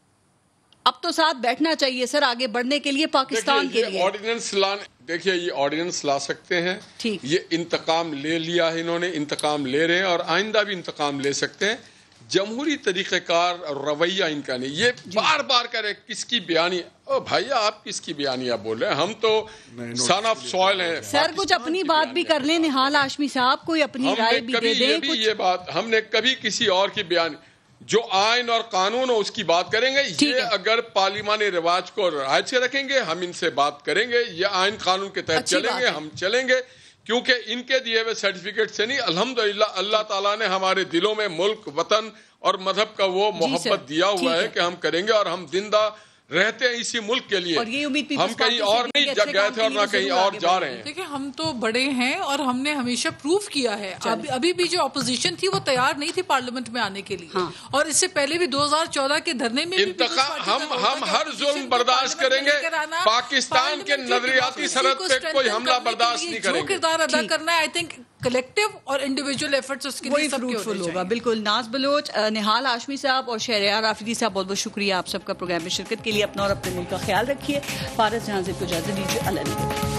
اب تو ساتھ بیٹھنا چاہیے سر آگے بڑھنے کے لیے پاکستان کے لیے. آرڈیننس لانے, دیکھیے یہ آرڈیننس لا سکتے ہیں, یہ انتقام لے لیا ہے انہوں نے, انتقام لے رہے ہیں اور آئندہ بھی انتقام لے سکتے ہیں. جمہوری طریقہ کار اور رویہ ان کا نہیں. یہ بار بار کرے کس کی بیانی, او بھائی آپ کس کی بیانیاں بول رہے ہیں, ہم تو سن آف سوائل ہیں. سر کچھ اپنی بات بھی کر لیں نہال ہاشمی صاحب, کوئی اپنی رائے بھی دے دیں. یہ بات ہم نے کبھی کسی اور کی بیان, جو آئین اور قانون ہو اس کی بات کریں گے. یہ اگر پارلیمانی رواج کو رعایت سے رکھیں گے ہم ان سے بات کریں گے. یہ آئین قانون کے تحت چلیں گے, ہم چلیں گے, کیونکہ ان کے دیے ہوئے سرٹیفکیٹ سے نہیں, الحمدللہ اللہ تعالیٰ نے ہمارے دلوں میں ملک, وطن اور مذہب کا وہ محبت دیا ہوا ہے کہ ہم کریں گے, اور ہم زندہ رہتے ہیں اسی ملک کے لیے. ہم کہیں اور نہیں گئے تھے اور نہ کہیں اور جا رہے ہیں. دیکھیں ہم تو بڑے ہیں اور ہم نے ہمیشہ پروف کیا ہے. ابھی بھی جو اپوزیشن تھی وہ تیار نہیں تھی پارلیمنٹ میں آنے کے لیے, اور اس سے پہلے بھی 2014 کے دھرنے میں ہم ہر ظلم برداشت کریں گے. پاکستان کے نظریاتی سرحد پہ کوئی حملہ برداشت نہیں کریں گے. جو کردار ادا کرنا ہے آئی تھنک کلیکٹیو اور انڈیویجول ایفرٹس اس کے لیے فروٹفل ہوگا. بالکل. ناز بلوچ, نہال ہاشمی صاحب اور شہریار آفریدی صاحب, بہت بہت شکریہ آپ سب کا پروگرام میں شرکت کے لیے. اپنا اور اپنے ملک کا خیال رکھیے. پارس جہاں زیب کو اجازت دیجیے. اللہ